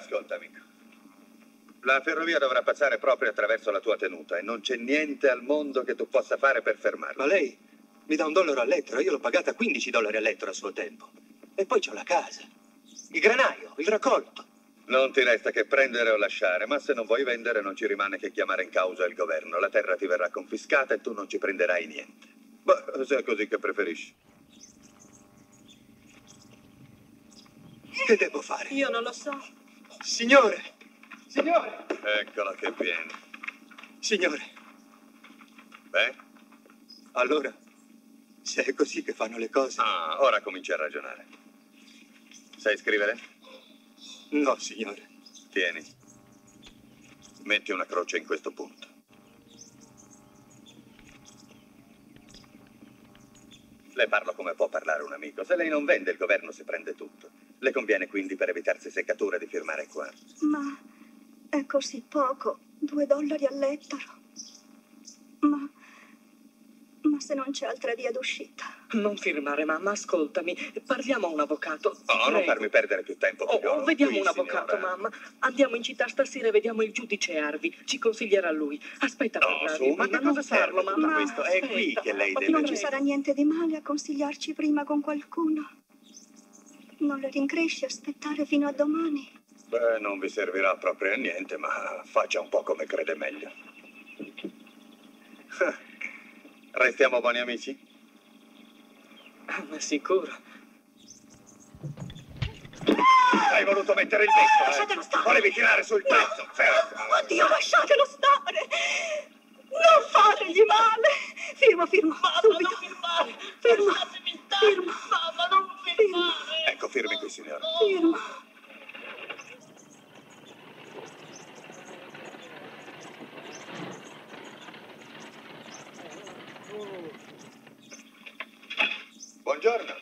Ascolta, amico. La ferrovia dovrà passare proprio attraverso la tua tenuta e non c'è niente al mondo che tu possa fare per fermarla. Ma lei mi dà $1 a lettera, io l'ho pagata $15 a lettera a suo tempo. E poi c'ho la casa, il granaio, il raccolto. Non ti resta che prendere o lasciare, ma se non vuoi vendere non ci rimane che chiamare in causa il governo. La terra ti verrà confiscata e tu non ci prenderai niente. Beh, se è così che preferisci. Che devo fare? Io non lo so. Signore! Signore! Eccola che viene. Signore! Beh? Allora, se è così che fanno le cose... Ah, ora cominci a ragionare. Sai scrivere? No, signore. Tieni. Metti una croce in questo punto. Le parlo come può parlare un amico. Se lei non vende, il governo si prende tutto. Le conviene quindi, per evitarsi seccature, di firmare qua. Ma è così poco, $2 a lettera. Ma se non c'è altra via d'uscita? Non firmare, mamma, ascoltami. Parliamo a un avvocato. Oh, non farmi perdere più tempo. Oh, vediamo Qui, un avvocato, signora. mamma. Andiamo in città stasera e vediamo il giudice Harvey. Ci consiglierà lui. Aspetta, No, parlargli su, ma prima, che non cosa serve farlo, tutto mamma. questo? È qui Aspetta. che lei Ma deve Non dire. ci sarà niente di male a consigliarci prima con qualcuno. Non le rincresce aspettare fino a domani? Beh, non vi servirà proprio a niente, ma faccia un po' come crede meglio. Restiamo buoni amici? Ah, ma sicuro. Hai voluto mettere il becco, Lasciatelo stare! Volevi tirare sul pezzo, fermo! Oddio, lasciatelo stare! Non fategli male! Firma, Mamma, subito! non firmare! Firma, Lasciatemi stare! firma, Mamma, non firmare! Ecco, firmi qui, signora. firma. Buongiorno.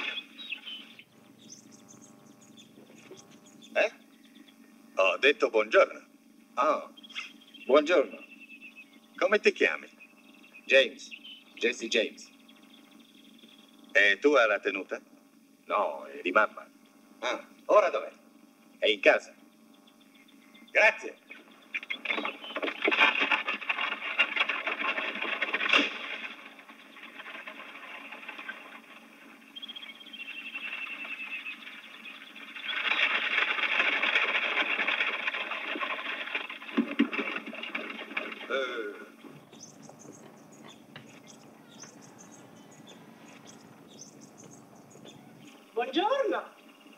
Ho detto buongiorno. Ah, buongiorno. Come ti chiami? James. Jesse James. E tu alla tenuta? No, è di mamma. Ah, ora dov'è? È in casa. Grazie. Buongiorno.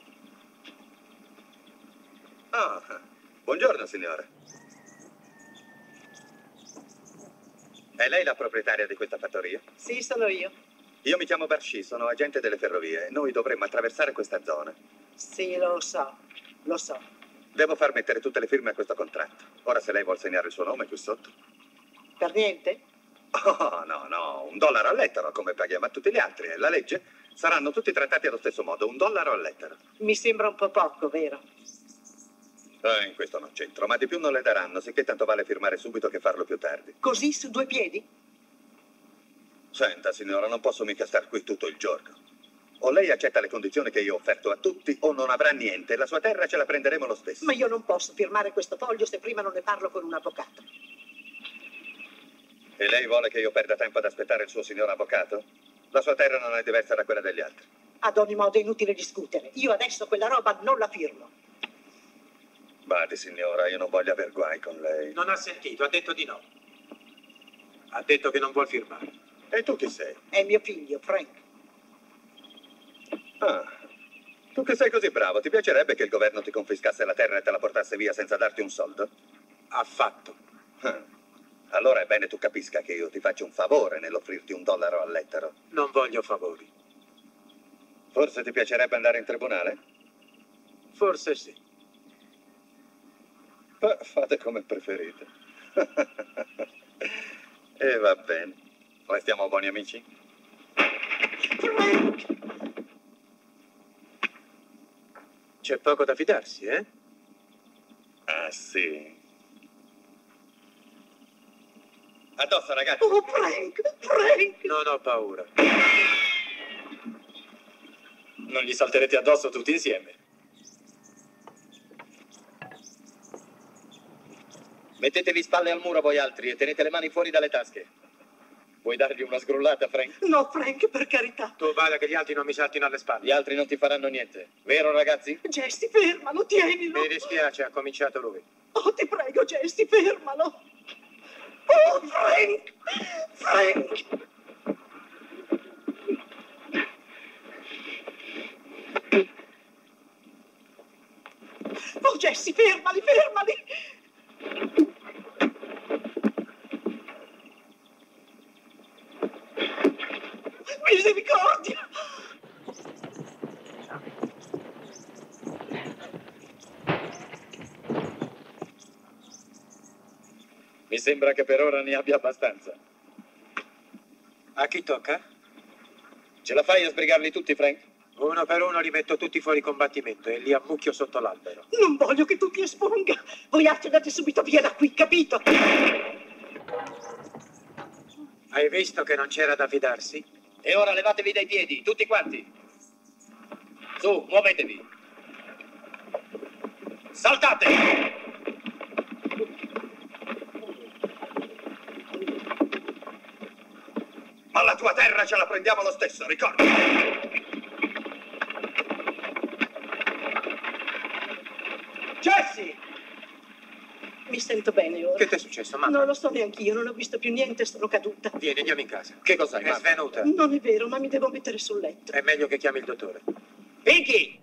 Ah, buongiorno, signora. È lei la proprietaria di questa fattoria? Sì, sono io. Io mi chiamo Barshi, sono agente delle ferrovie. Noi dovremmo attraversare questa zona. Sì, lo so. Lo so. Devo far mettere tutte le firme a questo contratto. Ora, se lei vuol segnare il suo nome qui sotto. Per niente? Oh, no, $1 a lettera, come paghiamo a tutti gli altri. È la legge. Saranno tutti trattati allo stesso modo, $1 a lettera. Mi sembra un po' poco, vero? In questo non c'entro, ma di più non le daranno, sicché tanto vale firmare subito che farlo più tardi. Così, su due piedi? Senta, signora, non posso mica star qui tutto il giorno. O lei accetta le condizioni che io ho offerto a tutti, o non avrà niente. La sua terra ce la prenderemo lo stesso. Ma io non posso firmare questo foglio se prima non ne parlo con un avvocato. E lei vuole che io perda tempo ad aspettare il suo signor avvocato? La sua terra non è diversa da quella degli altri. Ad ogni modo è inutile discutere. Io adesso quella roba non la firmo. Badi, signora, io non voglio aver guai con lei. Non ha sentito, ha detto di no. Ha detto che non vuol firmare. E tu chi sei? È mio figlio, Frank. Ah, tu che sei così bravo, ti piacerebbe che il governo ti confiscasse la terra e te la portasse via senza darti un soldo? Affatto. Ah, allora è bene tu capisca che io ti faccio un favore nell'offrirti $1 a lettera. Non voglio favori. Forse ti piacerebbe andare in tribunale? Forse sì. Beh, fate come preferite. E va bene. Restiamo buoni amici? Frank! C'è poco da fidarsi, eh? Ah, sì. Addosso, ragazzi. Oh, Frank! Non ho paura. Non gli salterete addosso tutti insieme? Mettetevi spalle al muro voi altri e tenete le mani fuori dalle tasche. Vuoi dargli una sgrullata, Frank? No, Frank, per carità. Tu bada che gli altri non mi saltino alle spalle. Gli altri non ti faranno niente. Vero, ragazzi? Jesse, fermalo, tienilo. Mi dispiace, ha cominciato lui. Oh, ti prego, Jesse, fermalo. Oh, Frank! Frank! Oh, Jesse, fermali, fermali! Misericordia! Mi sembra che per ora ne abbia abbastanza. A chi tocca? Ce la fai a sbrigarli tutti, Frank? Uno per uno li metto tutti fuori combattimento e li ammucchio sotto l'albero. Non voglio che tu ti esponga. Voi altri andate subito via da qui, capito? Hai visto che non c'era da fidarsi? E ora levatevi dai piedi, tutti quanti. Su, muovetevi. Saltate! Ma la tua terra ce la prendiamo lo stesso, ricorda. Jesse! Mi sento bene ora. Che ti è successo, mamma? Non lo so neanch'io, non ho visto più niente, sono caduta. Vieni, andiamo in casa. Che cos'hai, È mamma? svenuta. Non è vero, ma mi devo mettere sul letto. È meglio che chiami il dottore. Pinky!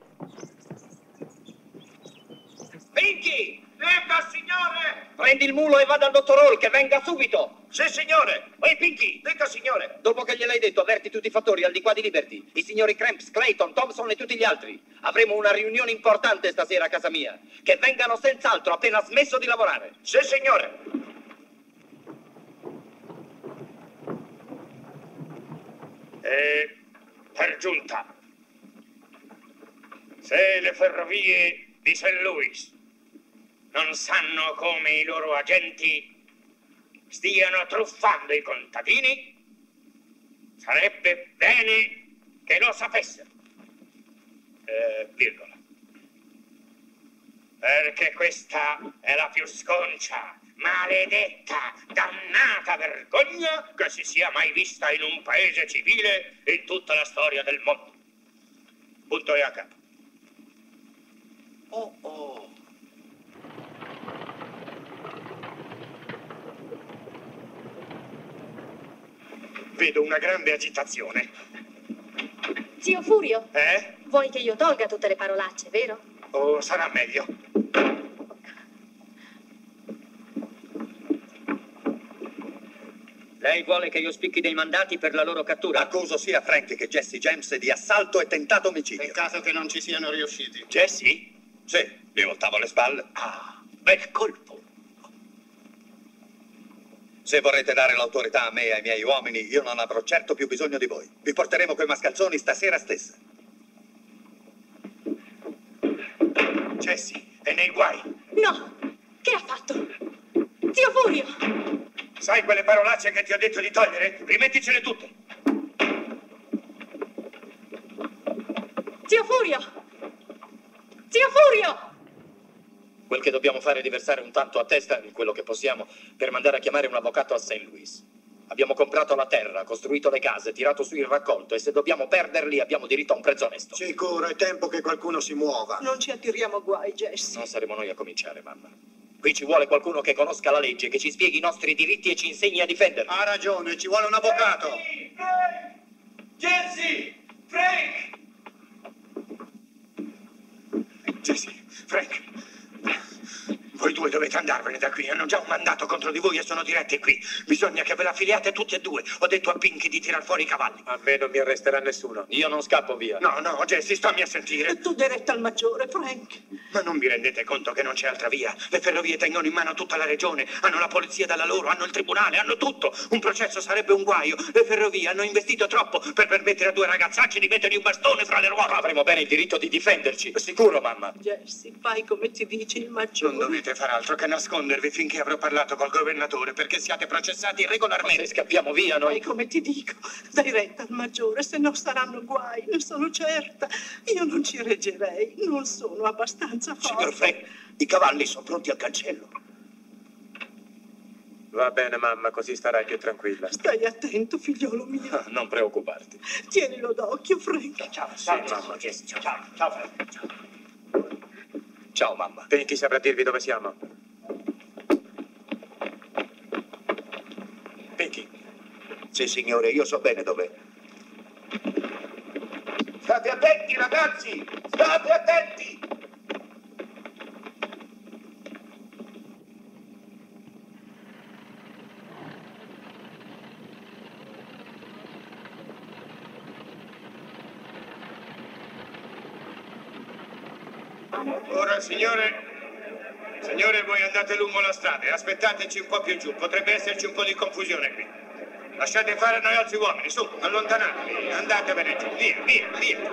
Pinky! Dica, signore! Prendi il mulo e vada al dottor Hall, che venga subito! Sì, signore! Ehi, Pinky! Dica, signore! Dopo che gliel'hai detto, avverti tutti i fattori al di qua di Liberty, i signori Cramps, Clayton, Thompson e tutti gli altri. Avremo una riunione importante stasera a casa mia. Che vengano senz'altro appena smesso di lavorare. Sì, signore! E per giunta, se le ferrovie di St. Louis non sanno come i loro agenti stiano truffando i contadini, sarebbe bene che lo sapessero. Virgola. Perché questa è la più sconcia, maledetta, dannata vergogna che si sia mai vista in un paese civile in tutta la storia del mondo. Punto e a capo. Oh, oh. Vedo una grande agitazione. Zio Furio, Eh? vuoi che io tolga tutte le parolacce, vero? O sarà meglio? Lei vuole che io spicchi dei mandati per la loro cattura? Accuso sia Frank che Jesse James di assalto e tentato omicidio. Peccato che non ci siano riusciti. Jesse? Sì, mi voltavo le spalle. Ah, bel colpo. Se vorrete dare l'autorità a me e ai miei uomini, io non avrò certo più bisogno di voi. Vi porteremo quei mascalzoni stasera stessa. Jesse è nei guai. No! Che ha fatto? Zio Furio! Sai quelle parolacce che ti ho detto di togliere? Rimetticele tutte. Zio Furio! Zio Furio! Quel che dobbiamo fare è di versare un tanto a testa, quello che possiamo, per mandare a chiamare un avvocato a St. Louis. Abbiamo comprato la terra, costruito le case, tirato su il raccolto e se dobbiamo perderli abbiamo diritto a un prezzo onesto. Sicuro, è tempo che qualcuno si muova. Non ci attiriamo guai, Jesse. Non saremo noi a cominciare, mamma. Qui ci vuole qualcuno che conosca la legge, che ci spieghi i nostri diritti e ci insegni a difenderli. Ha ragione, ci vuole un avvocato. Jesse! Frank! Jesse, Frank, voi due dovete andarvene da qui. Hanno già un mandato contro di voi e sono diretti qui. Bisogna che ve la filiate tutti e due. Ho detto a Pinky di tirar fuori i cavalli. A me non mi arresterà nessuno. Io non scappo via. No, no, Jesse, stammi a sentire. Tu diretta al maggiore, Frank. Ma non vi rendete conto che non c'è altra via? Le ferrovie tengono in mano tutta la regione, hanno la polizia dalla loro, hanno il tribunale, hanno tutto. Un processo sarebbe un guaio. Le ferrovie hanno investito troppo per permettere a due ragazzacci di mettergli un bastone fra le ruote. Avremo bene il diritto di difenderci, sicuro, mamma. Jesse, fai come ti dice il maggiore. Non dovete far altro che nascondervi finché avrò parlato col governatore, perché siate processati Ma regolarmente. se scappiamo via, Fai noi... come ti dico. Dai retta al maggiore, se no saranno guai, ne sono certa. Io non ci reggerei, non sono abbastanza forte. Signor Frank, i cavalli sono pronti al cancello. Va bene, mamma, così starai più tranquilla. Stai attento, figliolo mio. Non preoccuparti. Tienilo d'occhio, Frank. Ciao, mamma. Jesse, ciao, Frank. Ciao. Ciao, mamma. Pinky saprà dirvi dove siamo. Pinky. Sì, signore, io so bene dov'è. State attenti, ragazzi! State attenti! Ora, signore, voi andate lungo la strada e aspettateci un po' più giù. Potrebbe esserci un po' di confusione qui. Lasciate fare a noi altri uomini, su, allontanatevi, andatevene giù, via.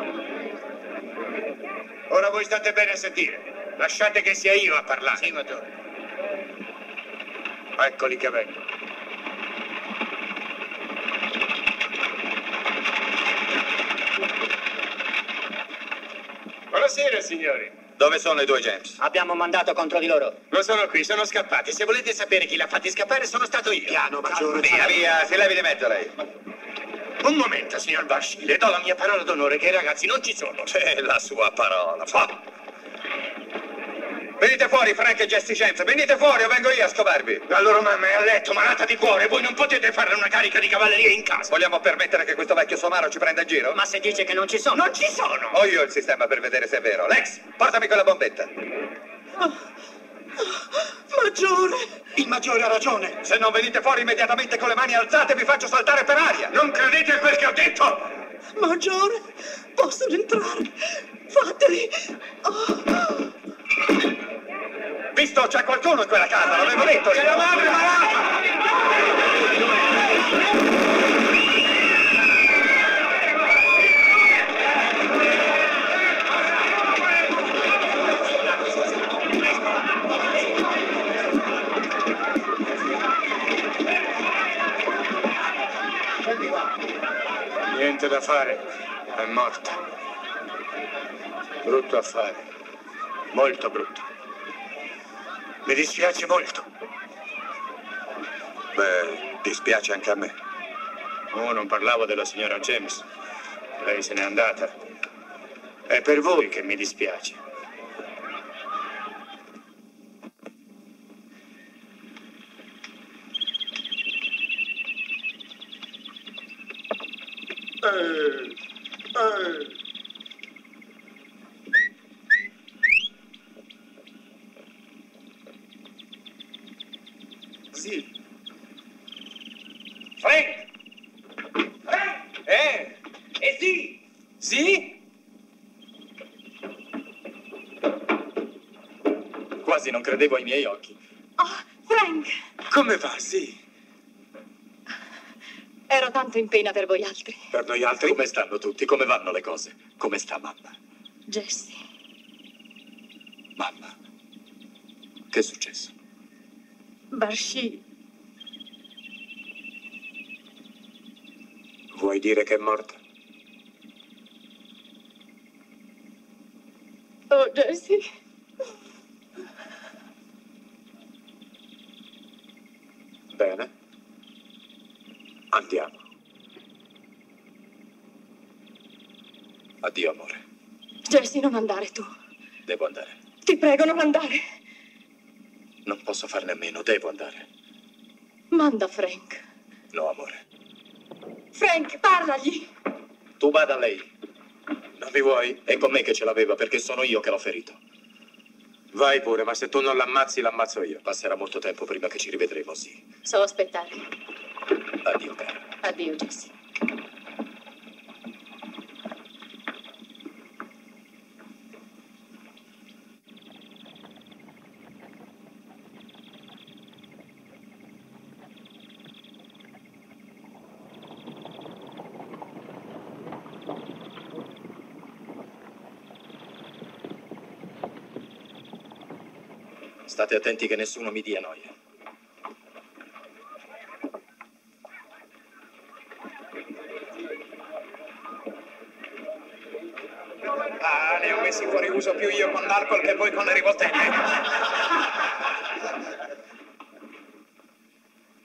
Ora voi state bene a sentire. Lasciate che sia io a parlare. Sì, maggiore. Eccoli che vengono. Buonasera, signori. Dove sono i due James? Abbiamo mandato contro di loro. Non sono qui, sono scappati. Se volete sapere chi l'ha fatti scappare, sono stato io. Piano, maggiore. Via, si levi di mezzo lei. Un momento, signor Basci. Le do la mia parola d'onore che i ragazzi non ci sono. C'è la sua parola. Venite fuori, Frank e Jesse James. Venite fuori o vengo io a scovarvi. La loro mamma è a letto, malata di cuore. Voi non potete farle una carica di cavalleria in casa. Vogliamo permettere che questo vecchio somaro ci prenda in giro? Ma se dice che non ci sono... Non ci sono! Ho io il sistema per vedere se è vero. Lex, portami quella bombetta. Maggiore! Il maggiore ha ragione. Se non venite fuori immediatamente con le mani alzate, vi faccio saltare per aria. Non credete a quel che ho detto? Maggiore, possono entrare. Fateli. Visto, c'è qualcuno in quella casa, l'avevo detto. C'è la madre malata! Niente da fare, è morta. Brutto affare, molto brutto. Mi dispiace molto. Beh, dispiace anche a me. Oh, non parlavo della signora James. Lei se n'è andata. È per voi che mi dispiace. Sì. Frank! Sì! Sì? Quasi non credevo ai miei occhi. Oh, Frank! Come va? Sì. Ero tanto in pena per voi altri. Per noi altri? Come stanno tutti? Come vanno le cose? Come sta mamma? Jesse, Mamma, che è successo? Barshi, Vuoi dire che è morta? oh Jesse. Bene. Andiamo. Addio, amore. Jesse, non andare tu. Devo andare. Ti prego, non andare. Non posso farne a meno, devo andare. Manda Frank. No, amore. Frank, parlagli. Tu vada a lei. Non mi vuoi? È con me che ce l'aveva perché sono io che l'ho ferito. Vai pure, ma se tu non l'ammazzi, l'ammazzo io. Passerà molto tempo prima che ci rivedremo, sì. So aspettare. Addio, cara. Addio, Jesse. State attenti che nessuno mi dia noia. Ah, ne ho messi fuori uso più io con l'alcol che voi con le rivoltelle.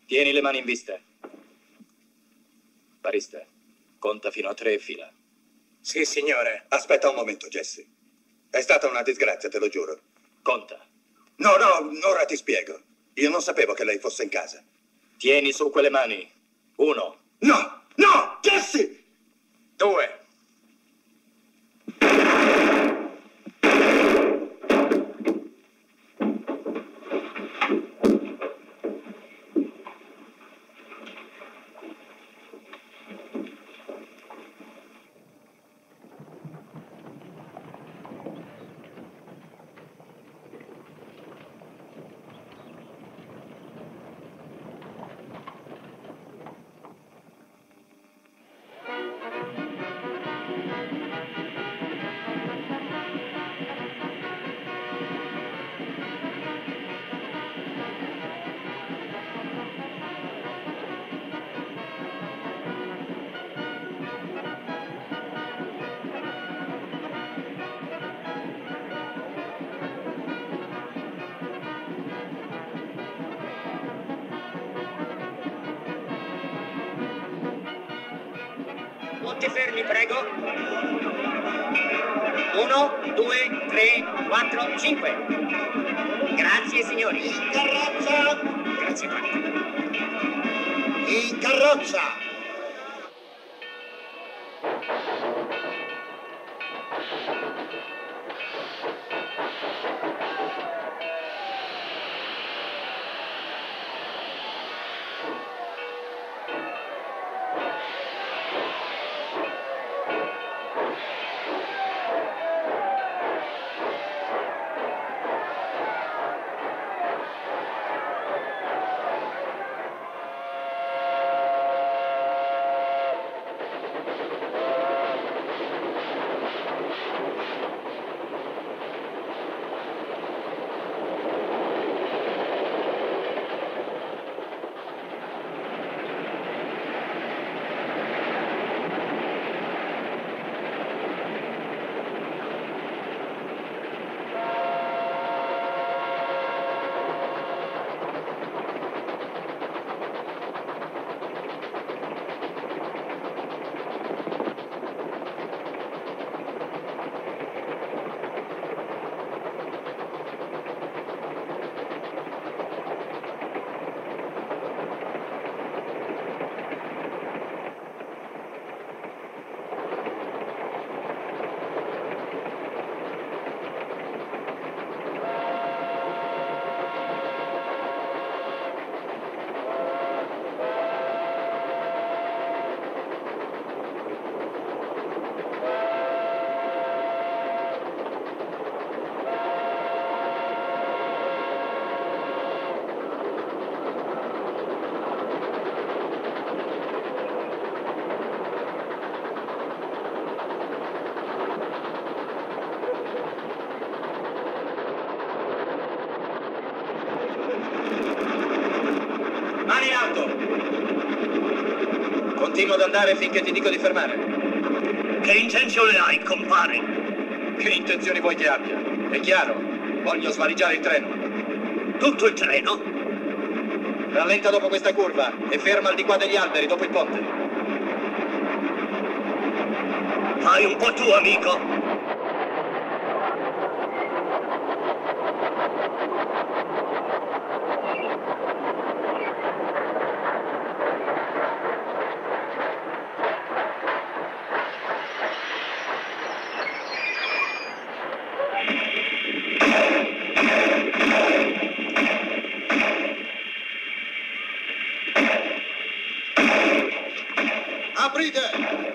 Tieni le mani in vista. Barista, conta fino a 3 e fila. Sì, signore. Aspetta un momento, Jesse. È stata una disgrazia, te lo giuro. Conta. No, ora ti spiego. Io non sapevo che lei fosse in casa. Tieni su quelle mani. 1. No, Jesse! 2. Tutti fermi, prego. 1, 2, 3, 4, 5. Grazie, signori. In carrozza! Grazie tanto. In carrozza! Mani in alto! Continua ad andare finché ti dico di fermare. Che intenzione hai, compare? Che intenzioni vuoi che abbia? È chiaro, voglio svaligiare il treno. Tutto il treno? Rallenta dopo questa curva e ferma al di qua degli alberi, dopo il ponte. Fai un po' tu, amico. Aprite!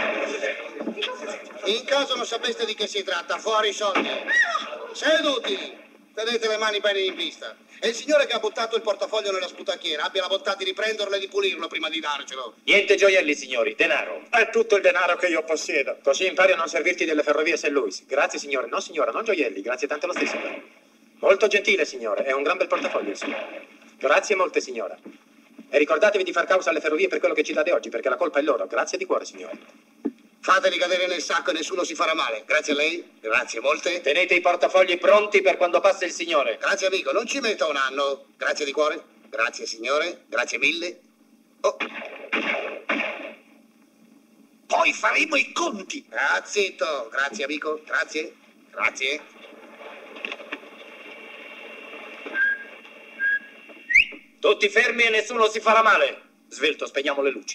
In caso non sapeste di che si tratta, fuori i soldi. Seduti! Tenete le mani bene in vista. E il signore che ha buttato il portafoglio nella sputacchiera abbia la bontà di riprenderlo e di pulirlo prima di darcelo. Niente gioielli, signori, denaro. È tutto il denaro che io possiedo. Così impari a non servirti delle ferrovie St. Louis. Grazie, signore. No, signora, non gioielli. Grazie tante lo stesso. Molto gentile, signore. È un gran bel portafoglio il suo. Grazie molte, signora. E ricordatevi di far causa alle ferrovie per quello che ci date oggi, perché la colpa è loro. Grazie di cuore, signore. Fateli cadere nel sacco e nessuno si farà male. Grazie a lei. Grazie molte. Tenete i portafogli pronti per quando passa il signore. Grazie amico, non ci metta un anno. Grazie di cuore. Grazie, signore. Grazie mille. Oh. Poi faremo i conti. Ah, zitto. Grazie, amico. Grazie. Grazie. Tutti fermi e nessuno si farà male. Svelto, spegniamo le luci.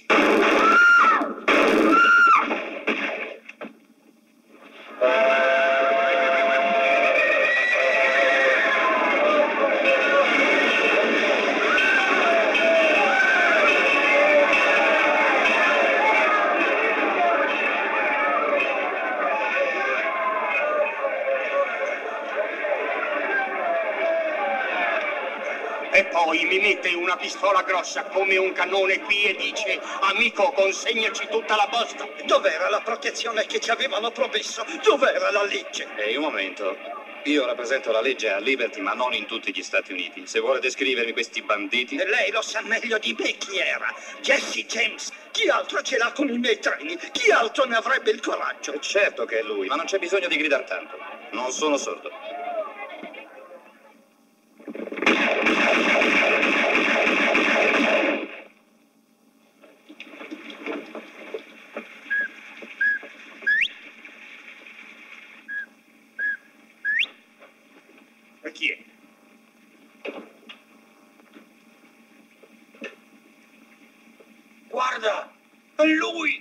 E poi mi mette una pistola grossa come un cannone qui e dice: amico, consegnaci tutta la posta. Dov'era la protezione che ci avevano promesso? Dov'era la legge? Ehi, un momento. Io rappresento la legge a Liberty, ma non in tutti gli Stati Uniti. Se vuole descrivermi questi banditi... E lei lo sa meglio di me chi era. Jesse James. Chi altro ce l'ha con i miei treni? Chi altro ne avrebbe il coraggio? Certo che è lui, ma non c'è bisogno di gridare tanto. Non sono sordo. E chi è? Guarda, è lui!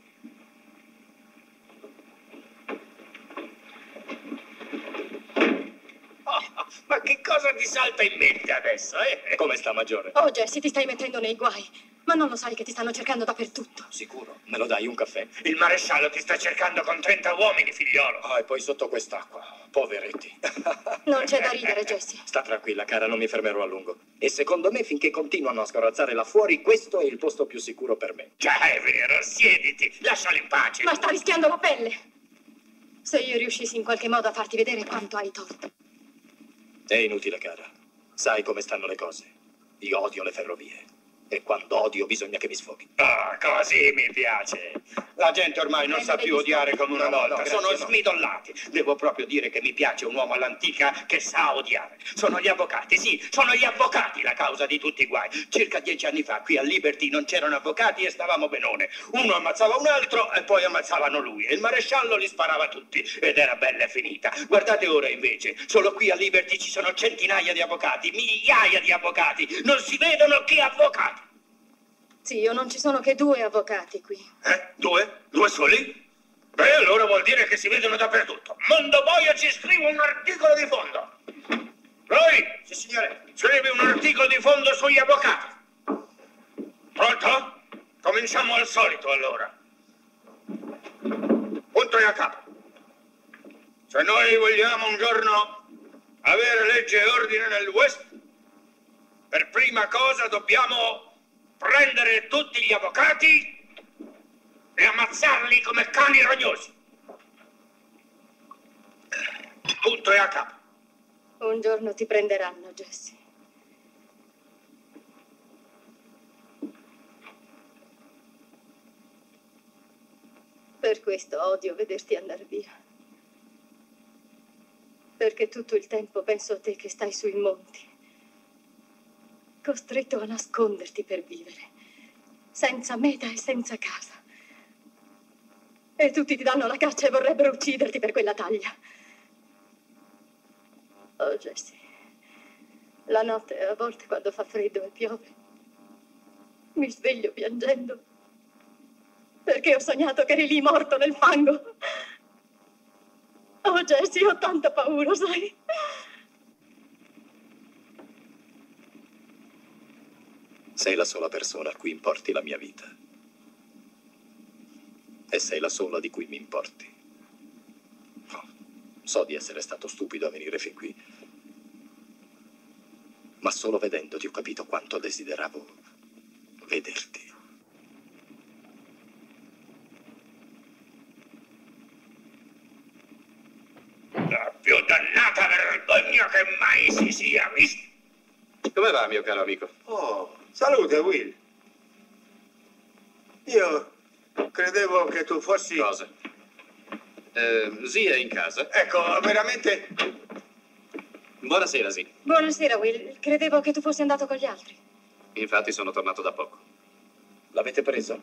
Ma che cosa ti salta in mente adesso, eh? Come sta, Maggiore? Oh, Jesse, ti stai mettendo nei guai. Ma non lo sai che ti stanno cercando dappertutto? Sicuro? Me lo dai un caffè? Il maresciallo ti sta cercando con 30 uomini, figliolo. Ah, e poi sotto quest'acqua. Poveretti. Non c'è da ridere, Jesse. Sta tranquilla, cara, non mi fermerò a lungo. E secondo me, finché continuano a scorazzare là fuori, questo è il posto più sicuro per me. Già, è vero, siediti, lascialo in pace. Ma sta rischiando la pelle. Se io riuscissi in qualche modo a farti vedere quanto hai torto. È inutile, cara. Sai come stanno le cose. Io odio le ferrovie. E quando odio bisogna che mi sfoghi. Ah, così mi piace. La gente ormai non sa più odiare come una volta. Sono smidollati. Devo proprio dire che mi piace un uomo all'antica che sa odiare. Sono gli avvocati, sì, sono gli avvocati la causa di tutti i guai. Circa 10 anni fa qui a Liberty non c'erano avvocati e stavamo benone. Uno ammazzava un altro e poi ammazzavano lui. E il maresciallo li sparava tutti. Ed era bella finita. Guardate ora invece, solo qui a Liberty ci sono centinaia di avvocati, migliaia di avvocati. Non si vedono che avvocati. Zio, non ci sono che 2 avvocati qui. Due? 2 soli? Beh, allora vuol dire che si vedono dappertutto. Mondo Boia ci scrive un articolo di fondo. Roy! Sì, signore. Scrivi un articolo di fondo sugli avvocati. Pronto? Cominciamo al solito, allora. Punto e a capo. Se noi vogliamo un giorno avere legge e ordine nel West, per prima cosa dobbiamo prendere tutti gli avvocati e ammazzarli come cani rognosi. Punto e a capo. Un giorno ti prenderanno, Jesse. Per questo odio vederti andare via. Perché tutto il tempo penso a te che stai sui monti, costretto a nasconderti per vivere, senza meta e senza casa. E tutti ti danno la caccia e vorrebbero ucciderti per quella taglia. Oh, Jesse, la notte, a volte quando fa freddo e piove, mi sveglio piangendo, perché ho sognato che eri lì morto nel fango. Oh, Jesse, ho tanta paura, sai? Sei la sola persona a cui importi la mia vita. E sei la sola di cui mi importi. Oh, so di essere stato stupido a venire fin qui. Ma solo vedendoti ho capito quanto desideravo vederti. La più dannata vergogna che mai si sia vista. Come va, mio caro amico? Oh, salute, Will. Io credevo che tu fossi... Cosa? Zia è in casa? Ecco, veramente... Buonasera, Zia. Buonasera, Will. Credevo che tu fossi andato con gli altri. Infatti sono tornato da poco. L'avete preso?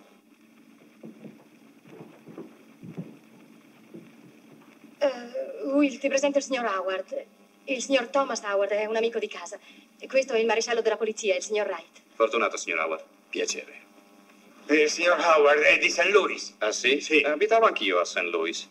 Will, ti presento il signor Howard. Il signor Thomas Howard è un amico di casa. E questo è il maresciallo della polizia, il signor Wright. Fortunato, signor Howard. Piacere. Il signor Howard è di St. Louis. Ah, sì? Sì. Abitavo anch'io a St. Louis.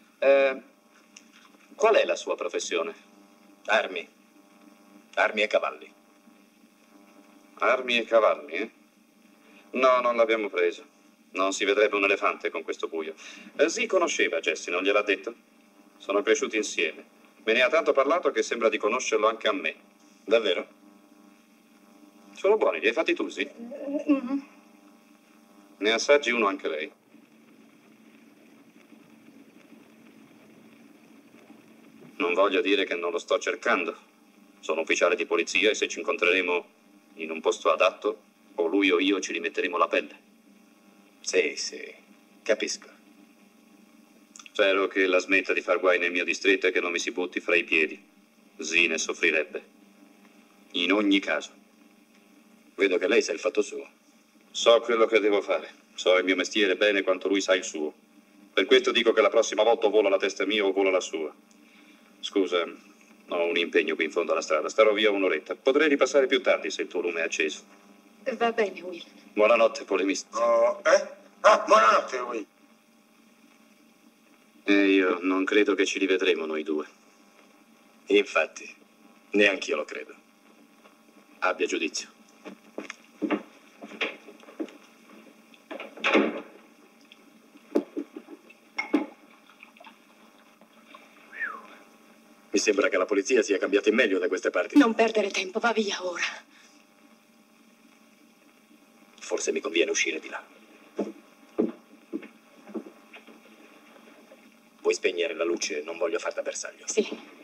Qual è la sua professione? Armi. Armi e cavalli. Armi e cavalli, eh? No, non l'abbiamo preso. Non si vedrebbe un elefante con questo buio. Sì, conosceva Jesse, non gliel'ha detto? Sono cresciuti insieme. Me ne ha tanto parlato che sembra di conoscerlo anche a me. Davvero? Sono buoni, li hai fatti tu, sì? Mm-hmm. Ne assaggi uno anche lei. Non voglio dire che non lo sto cercando. Sono ufficiale di polizia e se ci incontreremo in un posto adatto, o lui o io ci rimetteremo la pelle. Sì, sì, capisco. Spero che la smetta di far guai nel mio distretto e che non mi si butti fra i piedi. Sì, ne soffrirebbe. In ogni caso. Vedo che lei sa il fatto suo. So quello che devo fare. So il mio mestiere bene quanto lui sa il suo. Per questo dico che la prossima volta o vola la testa mia o vola la sua. Scusa, ho un impegno qui in fondo alla strada. Starò via un'oretta. Potrei ripassare più tardi se il tuo lume è acceso. Va bene, Will. Buonanotte, polemista. Oh, eh? Ah, buonanotte, Will. Io non credo che ci rivedremo noi due. Infatti, neanch'io lo credo. Abbia giudizio. Mi sembra che la polizia sia cambiata in meglio da queste parti. Non perdere tempo, va via ora. Forse mi conviene uscire di là. Vuoi spegnere la luce? Non voglio far da bersaglio. Sì.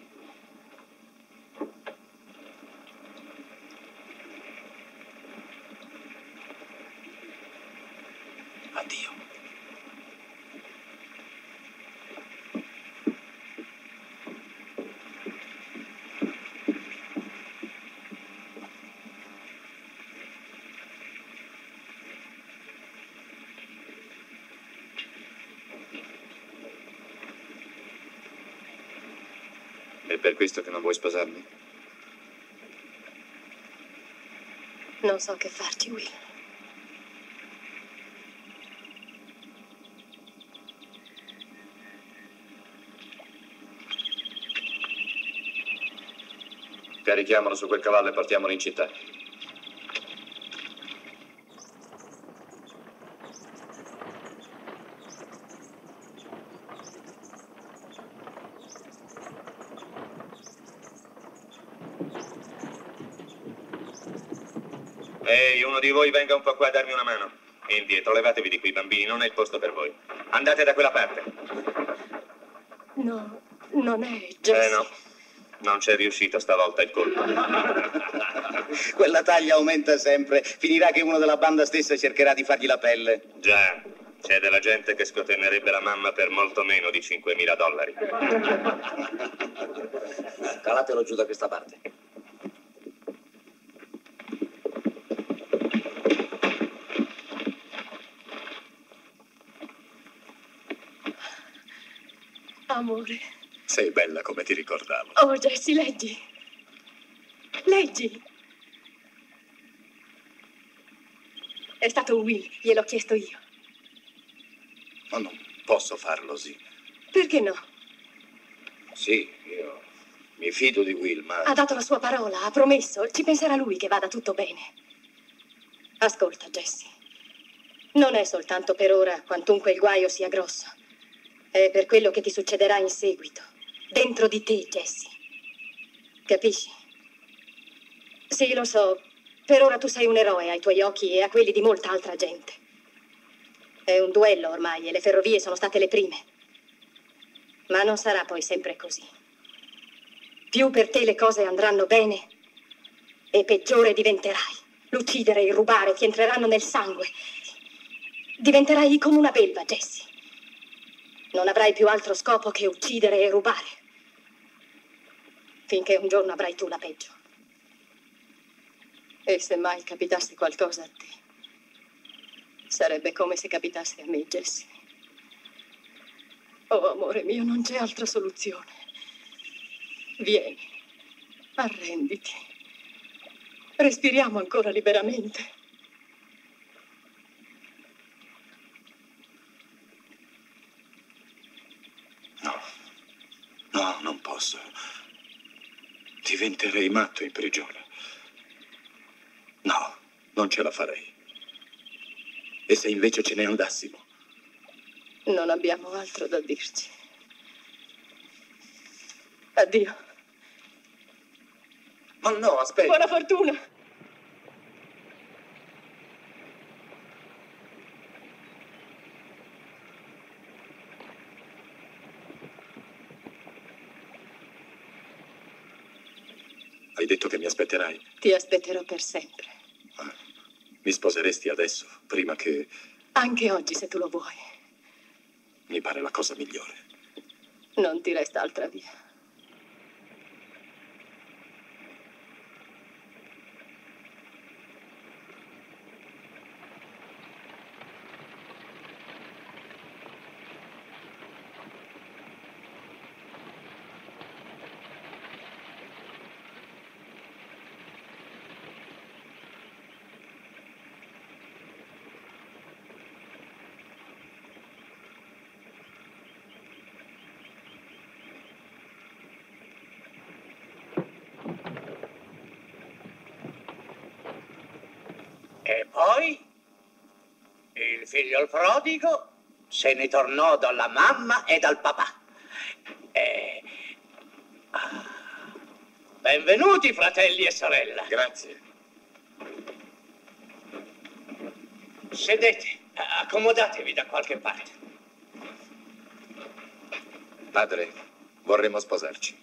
Addio. È per questo che non vuoi sposarmi? Non so che farci, Will. Carichiamolo su quel cavallo e portiamolo in città. Ehi, uno di voi venga un po' qua a darmi una mano. Indietro, levatevi di qui, bambini, non è il posto per voi. Andate da quella parte. No, non è Jesse. No, non c'è riuscito stavolta il colpo. Quella taglia aumenta sempre. Finirà che uno della banda stessa cercherà di fargli la pelle. Già, c'è della gente che scotennerebbe la mamma per molto meno di $5.000. Calatelo giù da questa parte. Amore. Sei bella come ti ricordavo. Oh, Jesse, leggi. Leggi. È stato Will, gliel'ho chiesto io. Ma non posso farlo, sì. Perché no? Sì, io mi fido di Will, ma... Ha dato la sua parola, ha promesso. Ci penserà lui che vada tutto bene. Ascolta, Jesse. Non è soltanto per ora, quantunque il guaio sia grosso. È per quello che ti succederà in seguito. Dentro di te, Jesse. Capisci? Sì, lo so. Per ora tu sei un eroe ai tuoi occhi e a quelli di molta altra gente. È un duello ormai e le ferrovie sono state le prime. Ma non sarà poi sempre così. Più per te le cose andranno bene e peggiore diventerai. L'uccidere e il rubare ti entreranno nel sangue. Diventerai come una belva, Jesse. Non avrai più altro scopo che uccidere e rubare. Finché un giorno avrai tu la peggio. E se mai capitasse qualcosa a te, sarebbe come se capitasse a me, Jessie. Oh, amore mio, non c'è altra soluzione. Vieni, arrenditi. Respiriamo ancora liberamente. No, non posso. Diventerei matto in prigione. No, non ce la farei. E se invece ce ne andassimo? Non abbiamo altro da dirci. Addio. Ma no, aspetta. Buona fortuna. Hai detto che mi aspetterai. Ti aspetterò per sempre. Mi sposeresti adesso, prima che... Anche oggi, se tu lo vuoi. Mi pare la cosa migliore. Non ti resta altra via. E poi il figlio prodigo se ne tornò dalla mamma e dal papà. Benvenuti, fratelli e sorella. Grazie. Sedete, accomodatevi da qualche parte. Padre, vorremmo sposarci.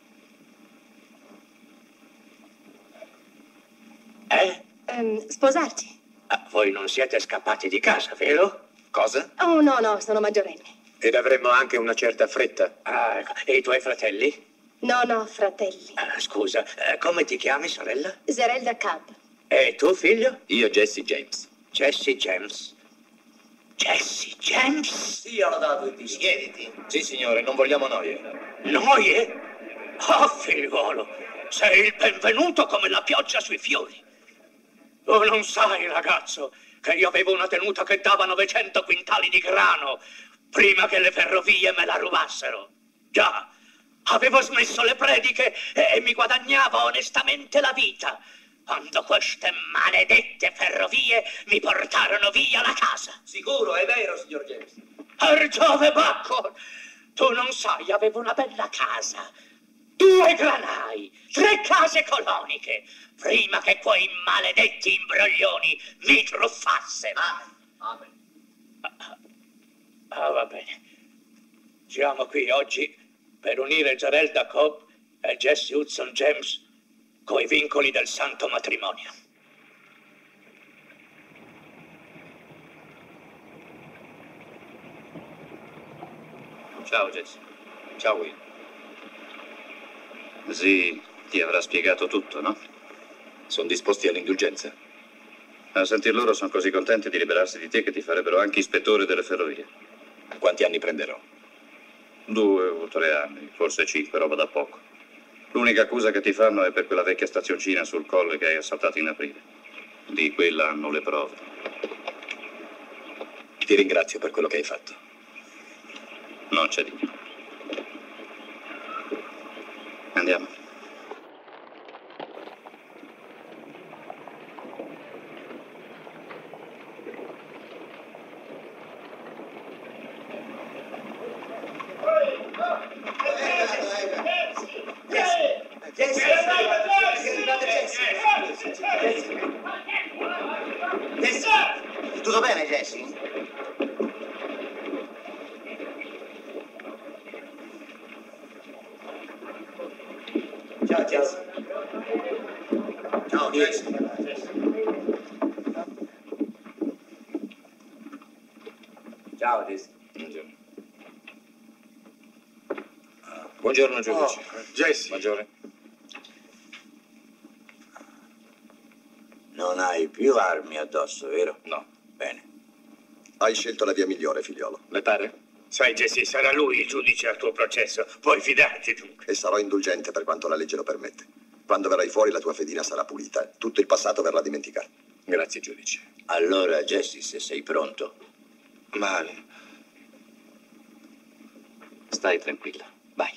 Sposarci? Voi non siete scappati di casa, vero? Cosa? Oh, no, no, sono maggiorenni. Ed avremmo anche una certa fretta. Ah, ecco. E i tuoi fratelli? No, no, fratelli. Scusa, come ti chiami, sorella? Zerelda Cobb. E tu, figlio? Io, Jesse James. Jesse James. Jesse James? Sì, ho dato tutti. Siediti. Sì, signore, non vogliamo noie. Noie? Oh, figliuolo, sei il benvenuto come la pioggia sui fiori. Tu non sai, ragazzo, che io avevo una tenuta che dava 900 quintali di grano prima che le ferrovie me la rubassero. Già, avevo smesso le prediche e mi guadagnavo onestamente la vita, quando queste maledette ferrovie mi portarono via la casa. Sicuro, è vero, signor James. Per Giove Bacco, tu non sai, avevo una bella casa, 2 granai, 3 case coloniche, prima che quei maledetti imbroglioni mi truffassero. Amen. Va bene. Siamo qui oggi per unire Zerelda Cobb e Jesse Hudson James coi vincoli del santo matrimonio. Ciao, Jesse. Ciao, Will. Sì, ti avrà spiegato tutto, no? Sono disposti all'indulgenza. A sentir loro sono così contenti di liberarsi di te che ti farebbero anche ispettore delle ferrovie. Quanti anni prenderò? 2 o 3 anni, forse 5, roba da poco. L'unica accusa che ti fanno è per quella vecchia stazioncina sul colle che hai assaltato in aprile. Di quella hanno le prove. Ti ringrazio per quello che hai fatto. Non c'è di che. Andiamo. Tutto bene, Jesse? Ciao, Jesse. Ciao, Jesse. Ciao, Jesse. Buongiorno. Buongiorno, giudice. Jesse. Maggiore. più armi addosso, vero? No. Bene. Hai scelto la via migliore, figliolo. Le pare? Sai, Jesse, sarà lui il giudice al tuo processo. Puoi fidarti, dunque. E sarò indulgente per quanto la legge lo permette. Quando verrai fuori la tua fedina sarà pulita. Tutto il passato verrà dimenticato. Grazie, giudice. Allora, Jesse, se sei pronto. Male. Stai tranquilla. Vai.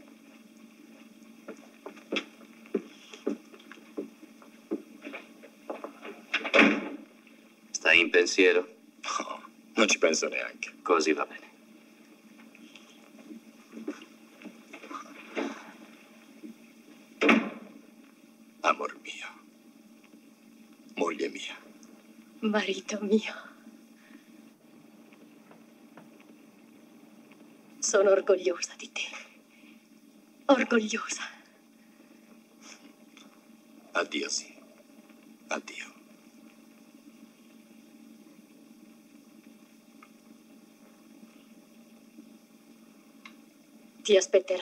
Stai in pensiero? No, non ci penso neanche. Così va bene. Amor mio. Moglie mia. Marito mio. Sono orgogliosa di te. Orgogliosa. Addio, sì. Addio. Ti aspetterò.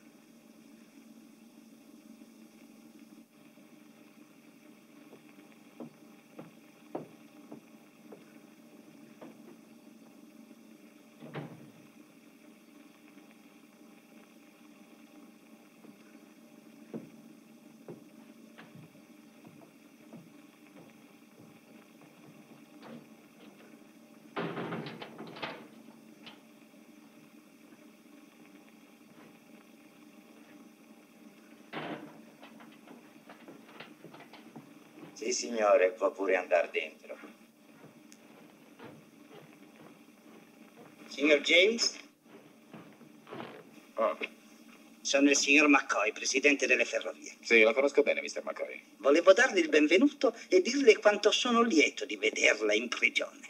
Sì, signore, può pure andare dentro. Signor James? Oh. Sono il signor McCoy, presidente delle ferrovie. Sì, lo conosco bene, Mr. McCoy. Volevo darle il benvenuto e dirle quanto sono lieto di vederla in prigione.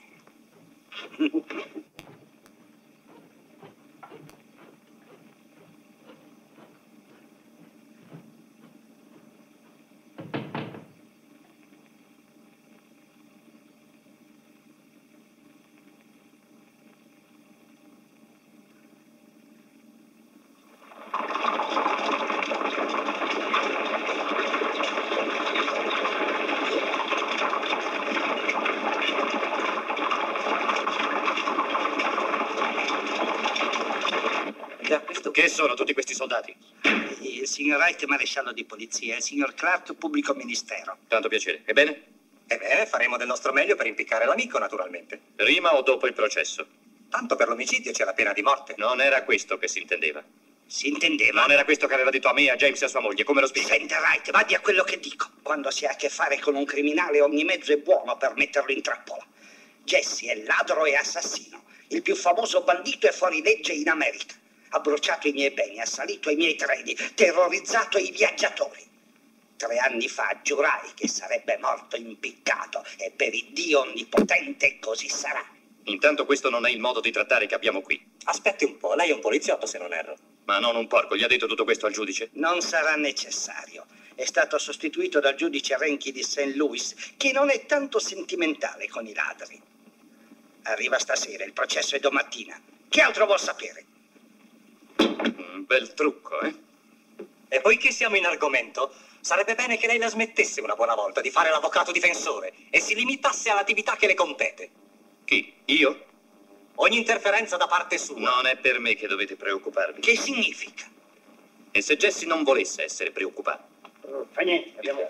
Che sono tutti questi soldati? Il signor Wright, maresciallo di polizia, e il signor Clark, pubblico ministero. Tanto piacere. Ebbene? Ebbene, faremo del nostro meglio per impiccare l'amico, naturalmente. Prima o dopo il processo? Tanto per l'omicidio c'è la pena di morte. Non era questo che si intendeva. Si intendeva? Non era questo che aveva detto a me, a James e a sua moglie. Come lo spiega? Senta, Wright, vadi a quello che dico. Quando si ha a che fare con un criminale, ogni mezzo è buono per metterlo in trappola. Jesse è ladro e assassino. Il più famoso bandito è fuori legge in America. Ha bruciato i miei beni, ha salito i miei treni, terrorizzato i viaggiatori. 3 anni fa giurai che sarebbe morto impiccato e per il Dio onnipotente così sarà. Intanto questo non è il modo di trattare che abbiamo qui. Aspetti un po', lei è un poliziotto se non erro. Ma non un porco, gli ha detto tutto questo al giudice? Non sarà necessario. È stato sostituito dal giudice Renchi di St. Louis, che non è tanto sentimentale con i ladri. Arriva stasera, il processo è domattina. Che altro vuol sapere? Un bel trucco, eh? E poiché siamo in argomento, sarebbe bene che lei la smettesse una buona volta di fare l'avvocato difensore e si limitasse all'attività che le compete. Chi? Io? Ogni interferenza da parte sua. Non è per me che dovete preoccuparvi. Che significa? E se Jesse non volesse essere preoccupato? Fa niente, abbiamo...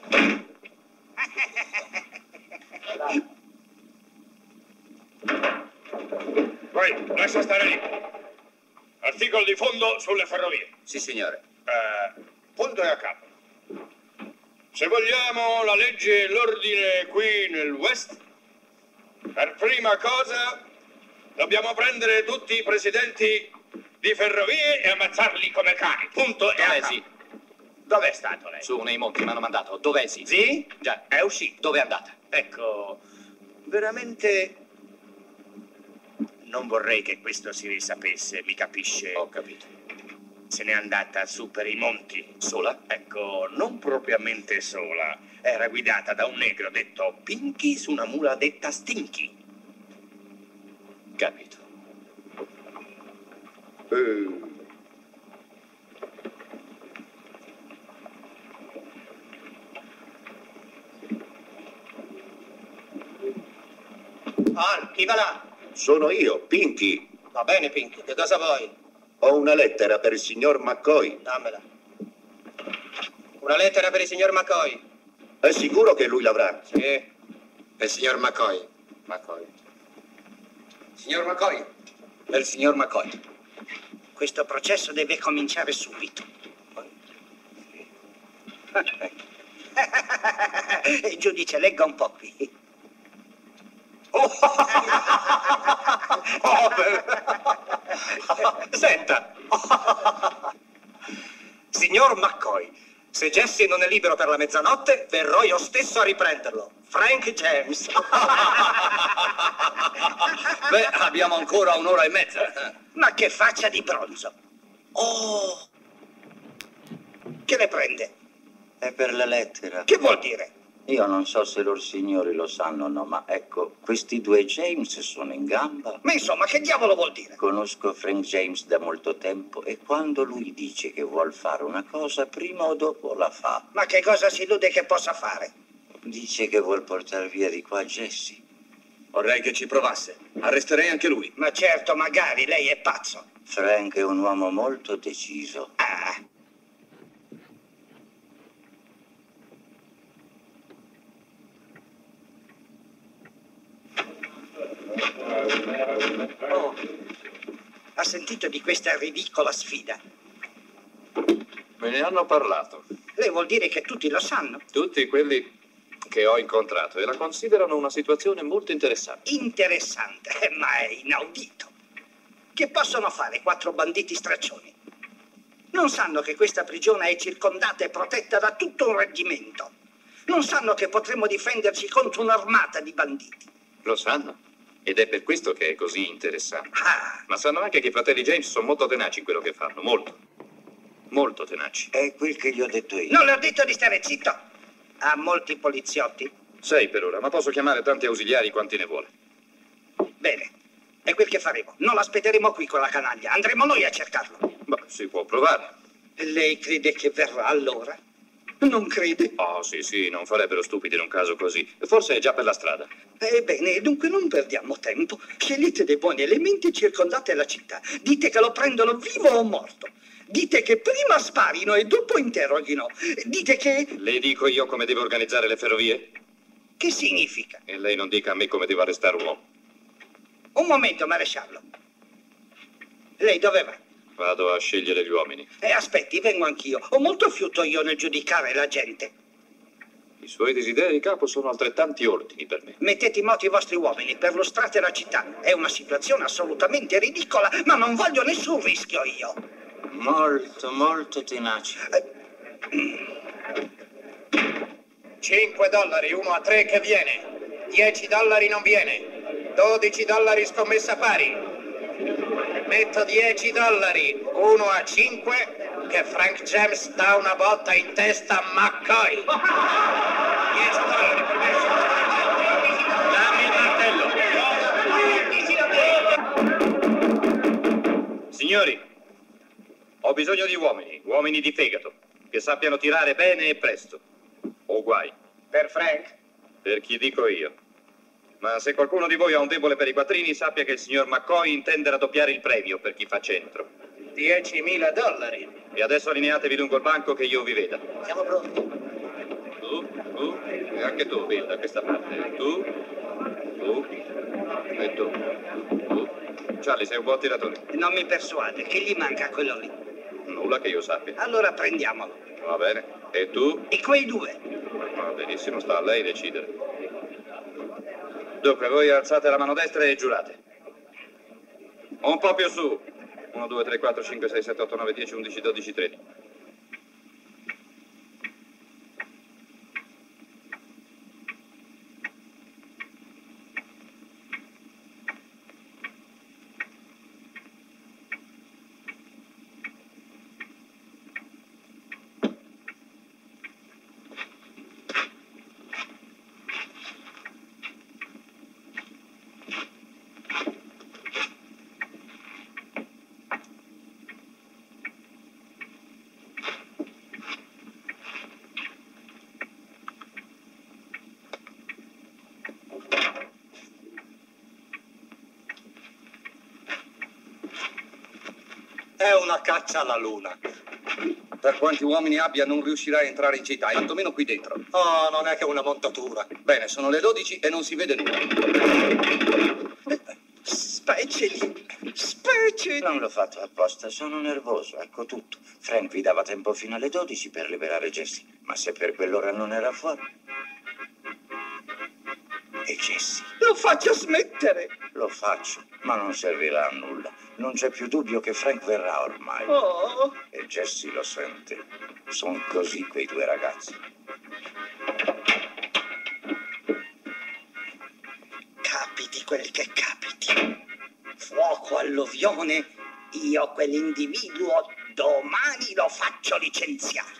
Poi, lascia stare lì. Articolo di fondo sulle ferrovie. Sì, signore. Punto e a capo. Se vogliamo la legge e l'ordine qui nel West, per prima cosa dobbiamo prendere tutti i presidenti di ferrovie e ammazzarli come cani. Punto e a capo. Sì. Dov'è stato lei? Su, nei monti mi hanno mandato. Dov'è sì? Sì? Già. È uscito. Dove è andata? Ecco, veramente non vorrei che questo si risapesse, mi capisce? Ho capito. Se n'è andata su per i monti. Sola? Ecco, non propriamente sola. Era guidata da un negro detto Pinky su una mula detta Stinky. Capito. Al, chi va là? Sono io, Pinky. Va bene, Pinky, che cosa vuoi? Ho una lettera per il signor McCoy. Dammela. Una lettera per il signor McCoy. È sicuro che lui l'avrà? Sì. È il signor McCoy. McCoy. Signor McCoy. È il signor McCoy. Questo processo deve cominciare subito. Giudice, legga un po' qui. Senta. Signor McCoy, se Jesse non è libero per la mezzanotte, verrò io stesso a riprenderlo. Frank James. Beh, abbiamo ancora un'ora e mezza. Ma che faccia di bronzo. Oh! Che ne prende? È per la lettera. Che vuol dire? Io non so se loro signori lo sanno o no, ma ecco, questi due James sono in gamba. Ma insomma, che diavolo vuol dire? Conosco Frank James da molto tempo e quando lui dice che vuol fare una cosa, prima o dopo la fa. Ma che cosa si illude che possa fare? Dice che vuol portare via di qua Jesse. Vorrei che ci provasse. Arresterei anche lui. Ma certo, magari, lei è pazzo. Frank è un uomo molto deciso. Ah. Oh, ha sentito di questa ridicola sfida? Me ne hanno parlato. Lei vuol dire che tutti lo sanno? Tutti quelli che ho incontrato e la considerano una situazione molto interessante. Interessante, ma è inaudito. Che possono fare 4 banditi straccioni? Non sanno che questa prigione è circondata e protetta da tutto un reggimento. Non sanno che potremo difenderci contro un'armata di banditi. Lo sanno. Ed è per questo che è così interessante. Ah. Ma sanno anche che i fratelli James sono molto tenaci in quello che fanno. Molto. Molto tenaci. È quel che gli ho detto io. Non le ho detto di stare zitto. Ha molti poliziotti? 6 per ora, ma posso chiamare tanti ausiliari quanti ne vuole. Bene. È quel che faremo. Non l'aspetteremo qui con la canaglia. Andremo noi a cercarlo. Beh, si può provare. Lei crede che verrà allora? Non crede? Oh, sì, non farebbero stupidi in un caso così. Forse è già per la strada. Ebbene, dunque non perdiamo tempo. Scegliete dei buoni elementi e circondate la città. Dite che lo prendono vivo o morto. Dite che prima sparino e dopo interroghino. Dite che... Le dico io come devo organizzare le ferrovie? Che significa? E lei non dica a me come devo arrestare un uomo. Un momento, maresciallo. Lei dove va? Vado a scegliere gli uomini. Aspetti, vengo anch'io. Ho molto fiuto io nel giudicare la gente. I suoi desideri, capo, sono altrettanti ordini per me. Mettete in moto i vostri uomini, perlustrate la città. È una situazione assolutamente ridicola, ma non voglio nessun rischio io. Molto, molto tenace. $5, 1 a 3 che viene. $10 non viene. $12 scommessa pari. Metto $10, 1 a 5, che Frank James dà una botta in testa a McCoy. $10 per me. Dammi il martello. Signori, ho bisogno di uomini di fegato, che sappiano tirare bene e presto. O guai. Per Frank? Per chi dico io. Ma se qualcuno di voi ha un debole per i quattrini, sappia che il signor McCoy intende raddoppiare il premio per chi fa centro. $10.000. E adesso allineatevi lungo il banco che io vi veda. Siamo pronti. Tu, e anche tu, Bill, da questa parte. Tu, e tu. Charlie, sei un buon tiratore. Non mi persuade, che gli manca a quello lì? Nulla che io sappia. Allora prendiamolo. Va bene. E tu? E quei due? Va benissimo, sta a lei decidere. Dunque, voi alzate la mano destra e giurate. Un po' più su. 1, 2, 3, 4, 5, 6, 7, 8, 9, 10, 11, 12, 13. È una caccia alla luna. Per quanti uomini abbia, non riuscirai a entrare in città, e tantomeno qui dentro. Oh, non è che una montatura. Bene, sono le 12 e non si vede nulla. Specie. Non l'ho fatto apposta, sono nervoso, ecco tutto. Frank vi dava tempo fino alle 12 per liberare Jessie, ma se per quell'ora non era fuori... E Jessie? Lo faccio smettere. Lo faccio, ma non servirà a nulla. Non c'è più dubbio che Frank verrà ormai. Oh. E Jessie lo sente. Sono così quei due ragazzi. Capiti quel che capiti. Fuoco alluvione, io quell'individuo domani lo faccio licenziare.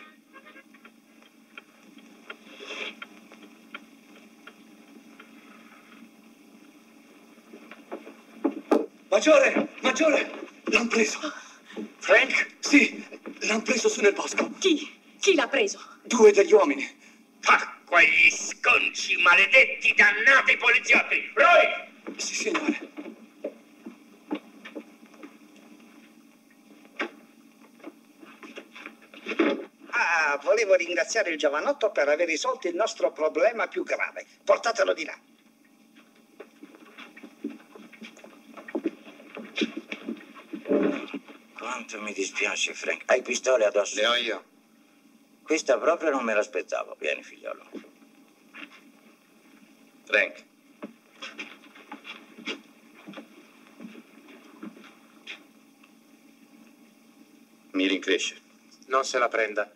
Maggiore, l'han preso. Frank? Sì, l'han preso su nel bosco. Chi l'ha preso? 2 degli uomini. Ah, quegli sconci maledetti, dannati poliziotti! Roy! Sì, signore. Volevo ringraziare il giovanotto per aver risolto il nostro problema più grave. Portatelo di là. Quanto mi dispiace, Frank. Hai pistole addosso? Le ho io. Questa proprio non me l'aspettavo. Vieni, figliolo. Frank. Mi rincresce. Non se la prenda.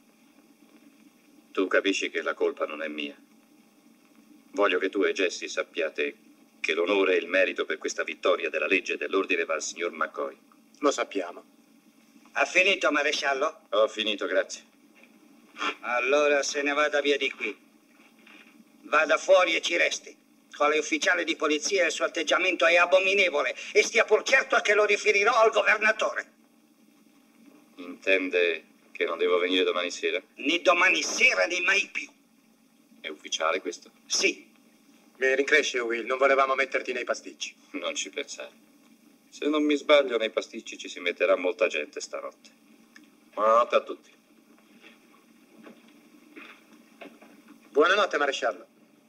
Tu capisci che la colpa non è mia. Voglio che tu e Jessie sappiate che l'onore e il merito per questa vittoria della legge e dell'ordine va al signor McCoy. Lo sappiamo. Ha finito, maresciallo? Ho finito, grazie. Allora se ne vada via di qui. Vada fuori e ci resti. Quale ufficiale di polizia il suo atteggiamento è abominevole e stia pur certo che lo riferirò al governatore. Intende che non devo venire domani sera? Né domani sera né mai più. È ufficiale questo? Sì. Mi rincresce, Will, non volevamo metterti nei pasticci. Non ci pensare. Se non mi sbaglio, nei pasticci ci si metterà molta gente stanotte. Buonanotte a tutti. Buonanotte, maresciallo.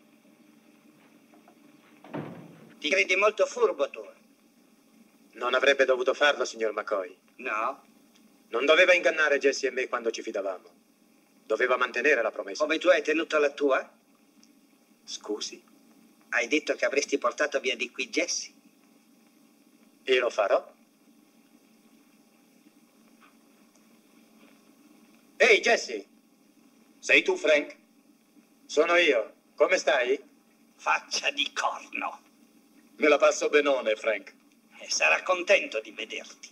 Ti credi molto furbo tu? Non avrebbe dovuto farlo, signor McCoy. No. Non doveva ingannare Jessie e me quando ci fidavamo. Doveva mantenere la promessa. Come tu hai tenuto la tua? Scusi? Hai detto che avresti portato via di qui Jessie. E lo farò. Ehi, Jessie! Sei tu, Frank? Sono io. Come stai? Faccia di corno. Me la passo benone, Frank. E sarà contento di vederti.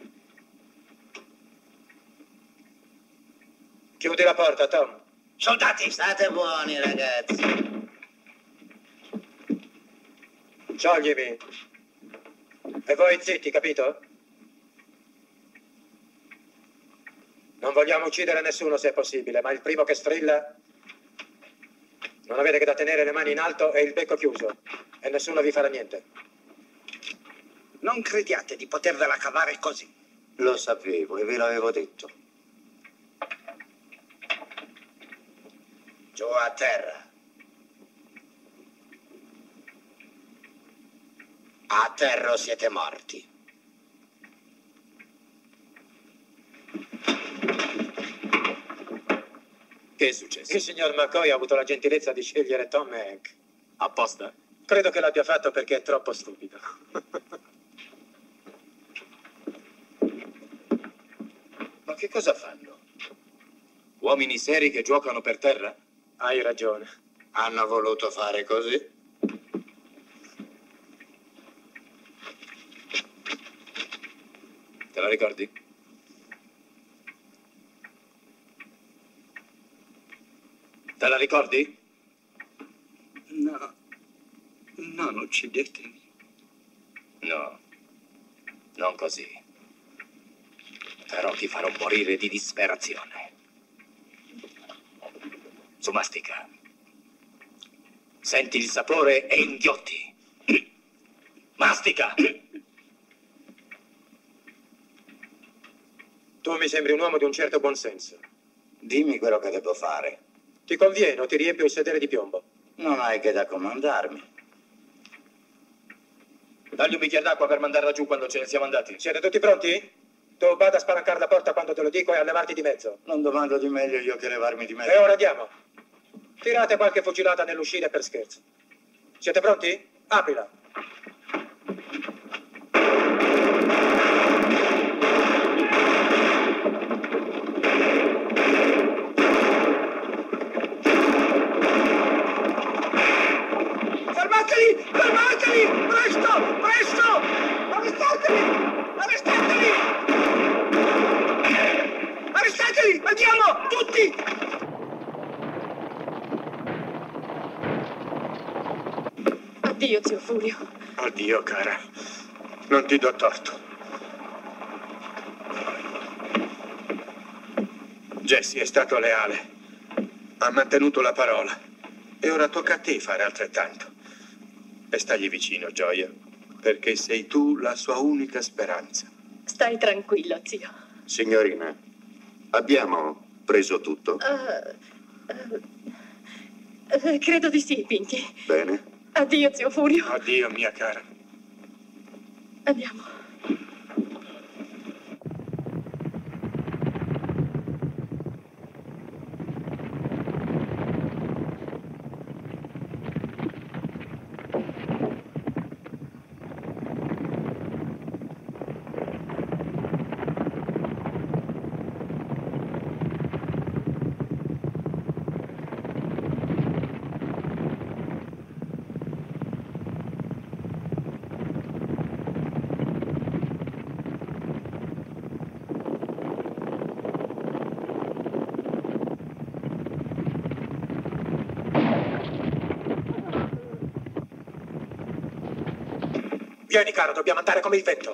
Chiudi la porta, Tom. Soldati! State buoni, ragazzi. Scioglimi. E voi zitti, capito? Non vogliamo uccidere nessuno se è possibile, ma il primo che strilla non avete che da tenere le mani in alto e il becco chiuso. E nessuno vi farà niente. Non crediate di potervela cavare così. Lo sapevo e ve l'avevo detto. Giù a terra. A terra siete morti. Che è successo? Il signor McCoy ha avuto la gentilezza di scegliere Tom e Hank. Apposta? Credo che l'abbia fatto perché è troppo stupido. Ma che cosa fanno? Uomini seri che giocano per terra? Hai ragione. Hanno voluto fare così? Te la ricordi? Te la ricordi? No. Non uccidetemi. No, non così. Però ti farò morire di disperazione. Su, mastica. Senti il sapore e inghiotti. Mastica! Tu mi sembri un uomo di un certo buonsenso. Dimmi quello che devo fare. Ti conviene o ti riempio il sedere di piombo? Non hai che da comandarmi. Dagli un bicchiere d'acqua per mandarla giù quando ce ne siamo andati. Siete tutti pronti? Tu vada a spalancare la porta quando te lo dico e a levarti di mezzo. Non domando di meglio io che levarmi di mezzo. E ora andiamo. Tirate qualche fucilata nell'uscire per scherzo. Siete pronti? Aprila. Fermateli! Fermateli! Presto! Presto! Arrestateli! Arrestateli! Arrestateli! Andiamo! Tutti! Addio, zio Furio. Addio, cara. Non ti do torto. Jesse è stato leale. Ha mantenuto la parola. E ora tocca a te fare altrettanto. E stagli vicino, Gioia, perché sei tu la sua unica speranza. Stai tranquillo, zio. Signorina, abbiamo preso tutto? Credo di sì, Pinky. Bene. Addio, zio Furio. Addio, mia cara. Andiamo. Vieni, caro, dobbiamo andare come il vento.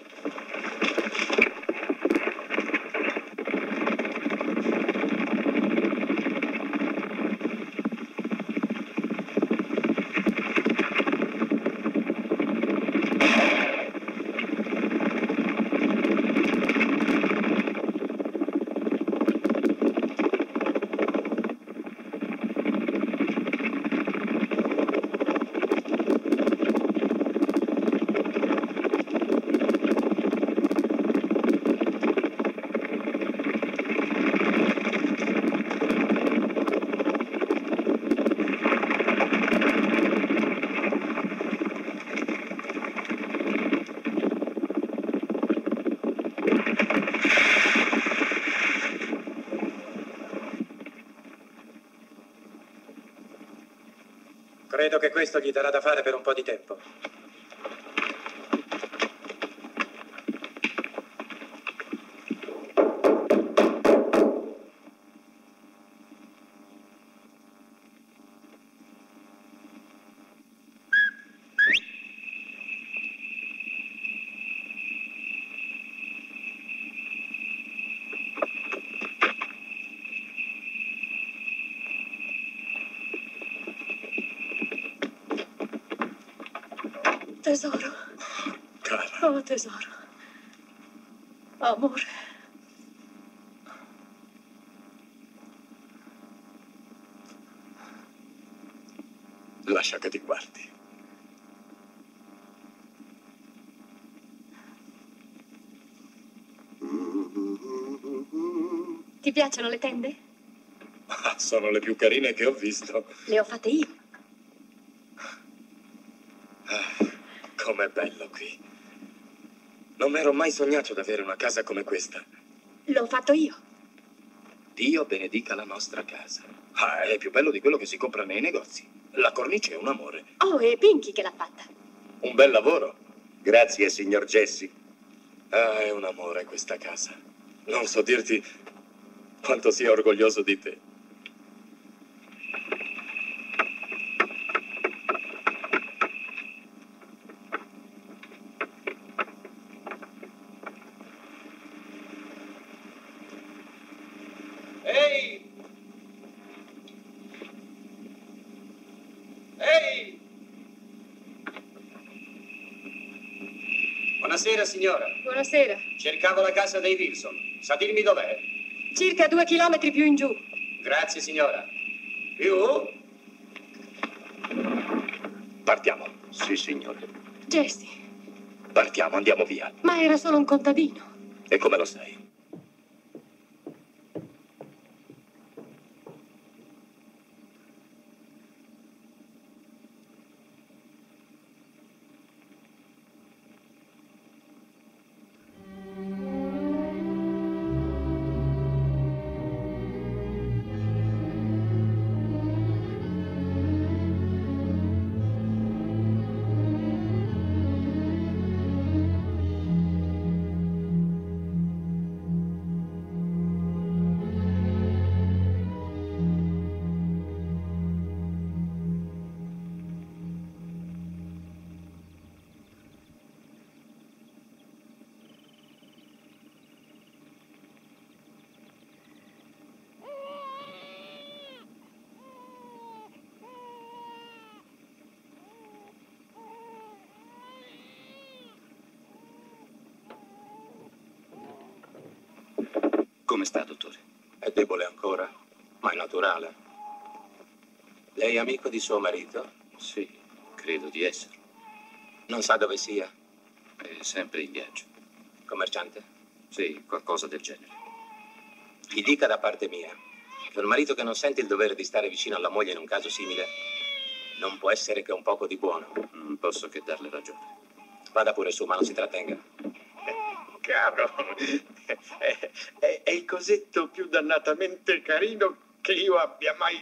Credo che questo gli darà da fare per un po' di tempo. Tesoro. Cara. Oh, tesoro. Amore. Lascia che ti guardi. Ti piacciono le tende? Ah, sono le più carine che ho visto. Le ho fatte io. Com'è bello qui. Non mi ero mai sognato di avere una casa come questa. L'ho fatto io. Dio benedica la nostra casa. Ah, è più bello di quello che si compra nei negozi. La cornice è un amore. Oh, è Pinky che l'ha fatta. Un bel lavoro. Grazie, signor Jesse. Ah, è un amore questa casa. Non so dirti quanto sia orgoglioso di te. Ehi! Ehi! Buonasera, signora. Buonasera. Cercavo la casa dei Wilson. Sa dirmi dov'è? Circa 2 chilometri più in giù. Grazie, signora. Più? Partiamo. Sì, signore. Jesse, Partiamo, andiamo via. ma era solo un contadino. E come lo sai? Come sta, dottore? È debole ancora, ma è naturale. Lei è amico di suo marito? Sì, credo di esserlo. Non sa dove sia? È sempre in viaggio. Commerciante? Sì, qualcosa del genere. Gli dica da parte mia che un marito che non sente il dovere di stare vicino alla moglie in un caso simile non può essere che un poco di buono. Non posso che darle ragione. Vada pure su, ma non si trattenga. Caro, è il cosetto più dannatamente carino che io abbia mai...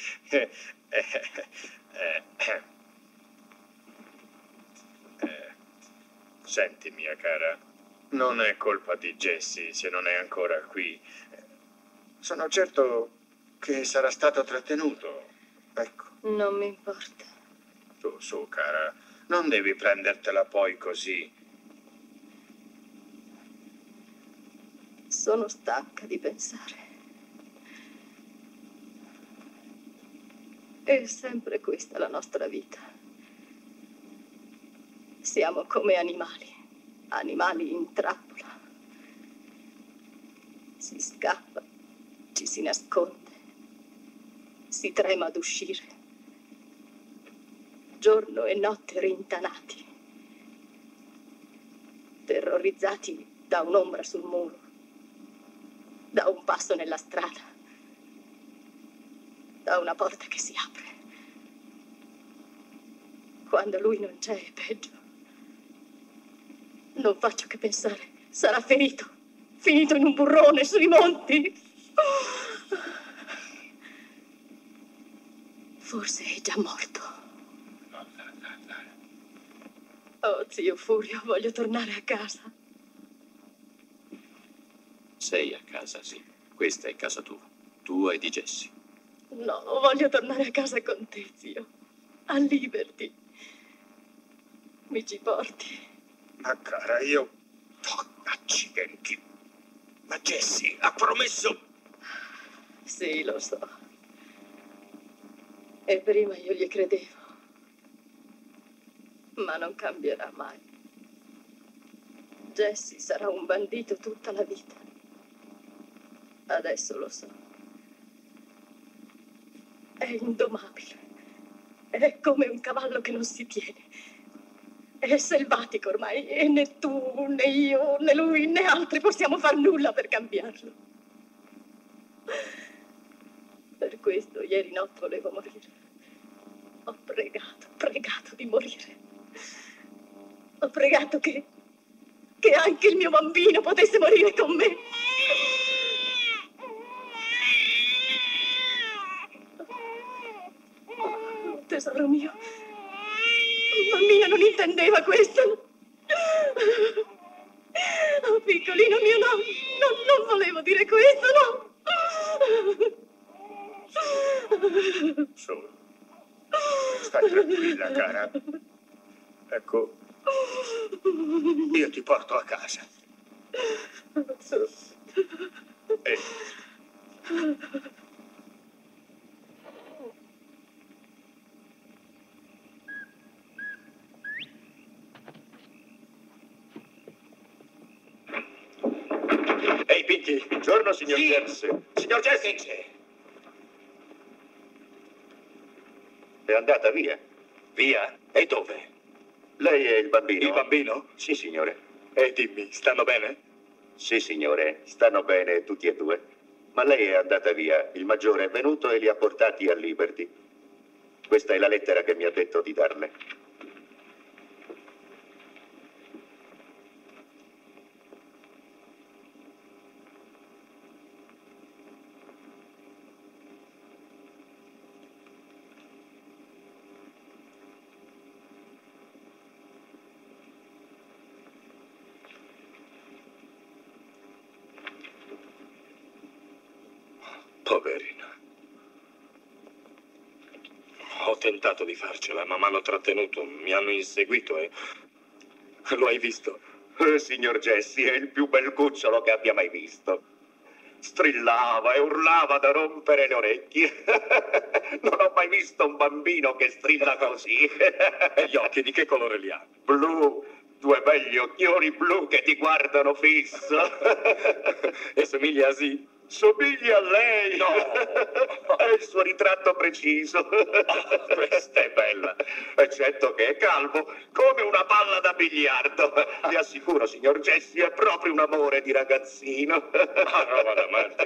Senti, mia cara, non è colpa di Jesse se non è ancora qui. Sono certo che sarà stato trattenuto. Ecco, Non mi importa. su, cara, non devi prendertela poi così. Sono stanca di pensare. È sempre questa la nostra vita. Siamo come animali in trappola. Si scappa, ci si nasconde, si trema ad uscire. Giorno e notte rintanati, terrorizzati da un'ombra sul muro, da un passo nella strada, da una porta che si apre. Quando lui non c'è è peggio. Non faccio che pensare, sarà ferito, finito in un burrone sui monti. Forse è già morto. Oh, zio Furio, voglio tornare a casa. Sei a casa, sì. Questa è casa tua e di Jesse. No, voglio tornare a casa con te, zio. A Liberty. Mi ci porti? Ma cara, io... Oh, accidenti. Ma Jesse ha promesso... Sì, lo so. E prima io gli credevo. Ma non cambierà mai. Jesse sarà un bandito tutta la vita. Adesso lo so. È indomabile. È come un cavallo che non si tiene. È selvatico ormai e né tu, né io, né lui, né altri possiamo far nulla per cambiarlo. Per questo ieri notte volevo morire. Ho pregato di morire. Ho pregato che anche il mio bambino potesse morire con me. Oh, tesoro mio. Bambina non intendeva questo. Oh, piccolino mio, no, non volevo dire questo, no. Su, stai tranquilla, cara. Ecco, io ti porto a casa. Ehi, Pinky. Buongiorno, signor Sì. Jesse. Signor Jesse! C'è. È andata via. Via? E dove? Lei è il bambino? Il bambino? Sì, signore. E dimmi, stanno bene? Sì, signore. Stanno bene tutti e due. Ma lei è andata via. Il maggiore è venuto e li ha portati a Liberty. Questa è la lettera che mi ha detto di darle. Poverina. Ho tentato di farcela, ma mi hanno trattenuto, mi hanno inseguito e... Lo hai visto? Signor Jesse, è il più bel cucciolo che abbia mai visto. Strillava e urlava da rompere le orecchie. Non ho mai visto un bambino che strilla così. E gli occhi di che colore li ha? Blu, due belli occhioni blu che ti guardano fisso. E somiglia a sì? Somiglia a lei. No. È il suo ritratto preciso. Questa è bella. Eccetto che è calvo come una palla da biliardo. Vi assicuro, signor Jesse, è proprio un amore di ragazzino. Ma roba da matti.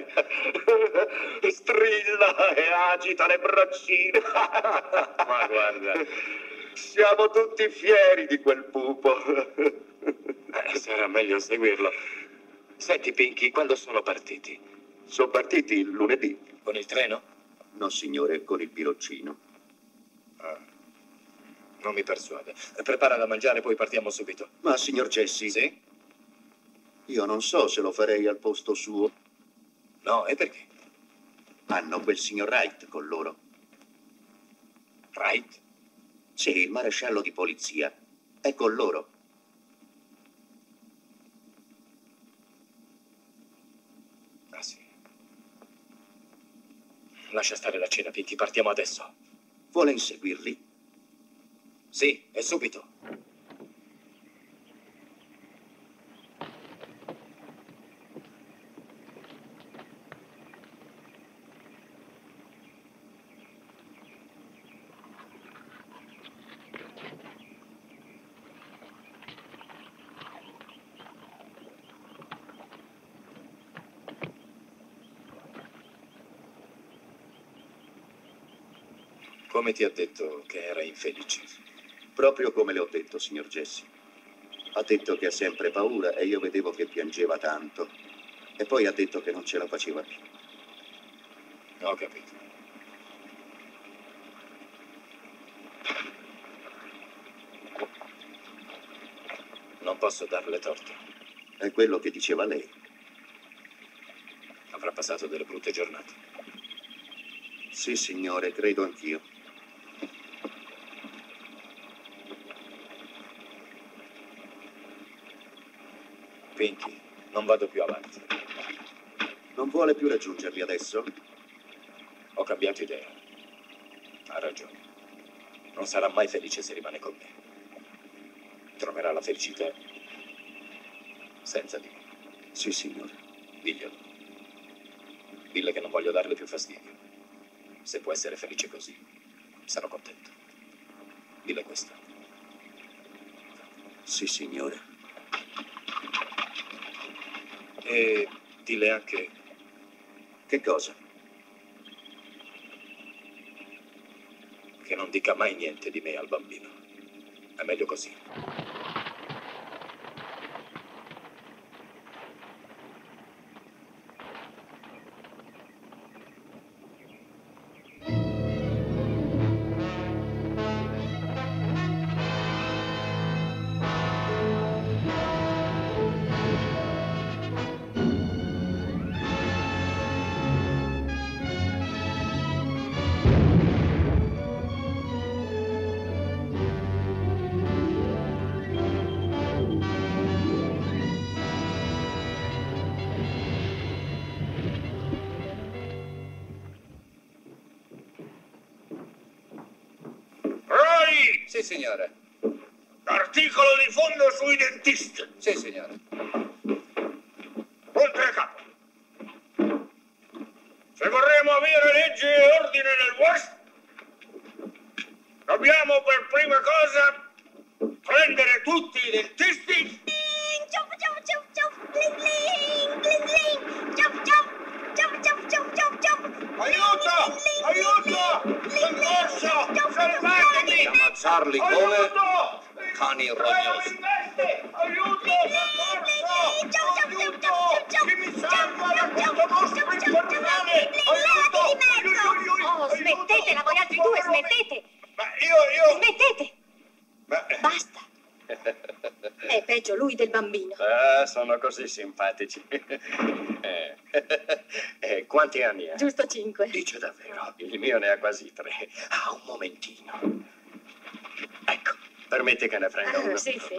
Strilla e agita le braccine. Ma guarda. Siamo tutti fieri di quel pupo. Sarà meglio seguirlo. Senti, Pinky, quando sono partiti? Sono partiti lunedì. Con il treno? No, signore, con il piroccino. Ah, non mi persuade. Prepara da mangiare, poi partiamo subito. Ma, signor Jesse? Sì? Io non so se lo farei al posto suo. No, e perché? Hanno quel signor Wright con loro. Wright? Sì, il maresciallo di polizia. È con loro. Ah, sì. Lascia stare la cena, Pinky, partiamo adesso. Vuole inseguirli? Sì, e subito. Come ti ha detto che era infelice? Proprio come le ho detto, signor Jesse. Ha detto che ha sempre paura e io vedevo che piangeva tanto. E poi ha detto che non ce la faceva più. Ho capito. Non posso darle torto. È quello che diceva lei. Avrà passato delle brutte giornate. Sì, signore, credo anch'io. Pinky, non vado più avanti. Non vuole più raggiungerli adesso? Ho cambiato idea. Ha ragione. Non sarà mai felice se rimane con me. Troverà la felicità senza di me. Sì, signore. Diglielo. Dille che non voglio darle più fastidio. Se può essere felice così, sarò contento. Dille questo. Sì, signore. E dille anche... Che cosa? Che non dica mai niente di me al bambino. È meglio così. Sì, signore. L'articolo di fondo sui dentisti. Sì, signore. Oltre capo. avere legge e ordine nel West, dobbiamo per prima cosa prendere tutti i dentisti. Ciao, ciao, ciao, ciao, bling, bling, bling, bling. Ciao, ciao, ciao, ciao, ciao, ciao, ciao. Aiuto! Aiuto! Soccorso! Salvatemi! Ammazzarli come cani rognosi. Aiuto! Soccorso! Aiuto! Chi mi salva da questo mostro infernale! Aiuto! Oh, smettetela, voi altri due, smettete! Ma io... Smettete! Ma... Basta! È peggio lui del bambino. Ah, sono così simpatici. Quanti anni ha? Giusto 5. Dice davvero? Il mio ne ha quasi 3. Ah, un momentino. Ecco, permetti che ne prenda uno. Sì, sì.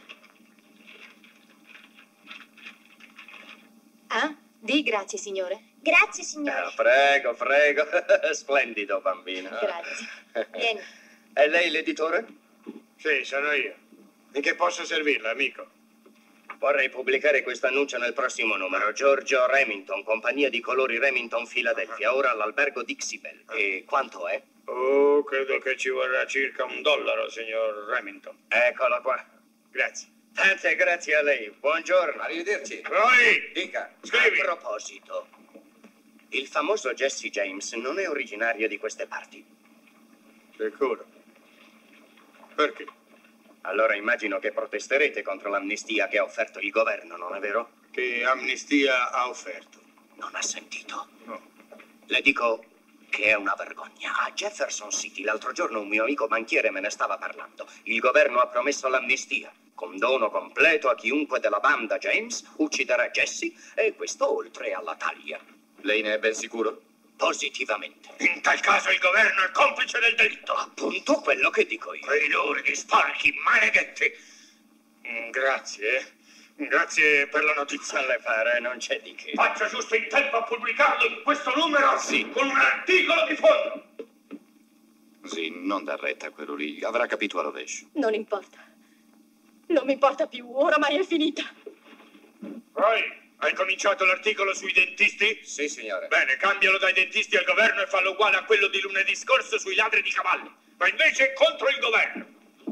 Ah, di grazie, signore. Grazie, signore. Prego, prego. Splendido bambino. Grazie. Vieni. È lei l'editore? Sì, sono io. In che posso servirla, amico? Vorrei pubblicare questo annuncio nel prossimo numero. Giorgio Remington, compagnia di colori Remington, Filadelfia. Ora all'albergo Dixie Belle. E quanto è? Oh, credo che ci vorrà circa $1, signor Remington. Eccolo qua. Grazie. Tante grazie a lei. Buongiorno. Arrivederci. Roy! Dica. Scrivi. A proposito, il famoso Jesse James non è originario di queste parti. Sicuro. Perché? Allora immagino che protesterete contro l'amnistia che ha offerto il governo, non è vero? Che amnistia ha offerto? Non ha sentito? No. Le dico che è una vergogna. A Jefferson City l'altro giorno un mio amico banchiere me ne stava parlando. Il governo ha promesso l'amnistia, condono completo a chiunque della banda James ucciderà Jesse, e questo oltre alla taglia. Lei ne è ben sicuro? Positivamente. In tal caso il governo è complice del delitto. Appunto quello che dico io. Quei luridi sporchi maledetti. Grazie. Grazie per la notizia. Le pare, non c'è di che. Faccio giusto in tempo a pubblicarlo in questo numero? Sì. Con un articolo di fondo. Sì, non dà retta a quello lì. Avrà capito a rovescio. Non importa. Non mi importa più, oramai è finita. Roy, hai cominciato l'articolo sui dentisti? Sì, signore. Bene, cambialo dai dentisti al governo e fallo uguale a quello di lunedì scorso sui ladri di cavalli. Ma invece contro il governo.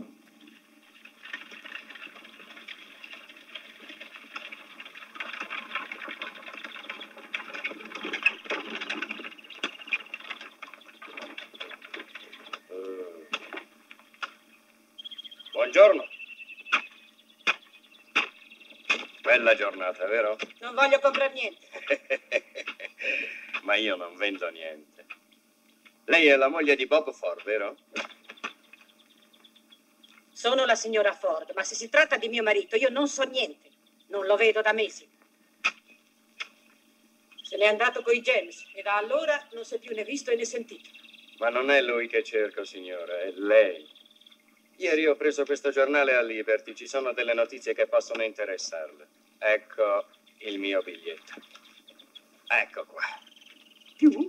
Buongiorno. Bella giornata, vero? Non voglio comprare niente. Ma io non vendo niente. Lei è la moglie di Bob Ford, vero? Sono la signora Ford, ma se si tratta di mio marito, io non so niente. Non lo vedo da mesi. Se n'è andato coi James e da allora non si è più né visto né sentito. Ma non è lui che cerco, signora, è lei. Ieri ho preso questo giornale a Liberty, ci sono delle notizie che possono interessarle. Ecco il mio biglietto. Ecco qua. Più?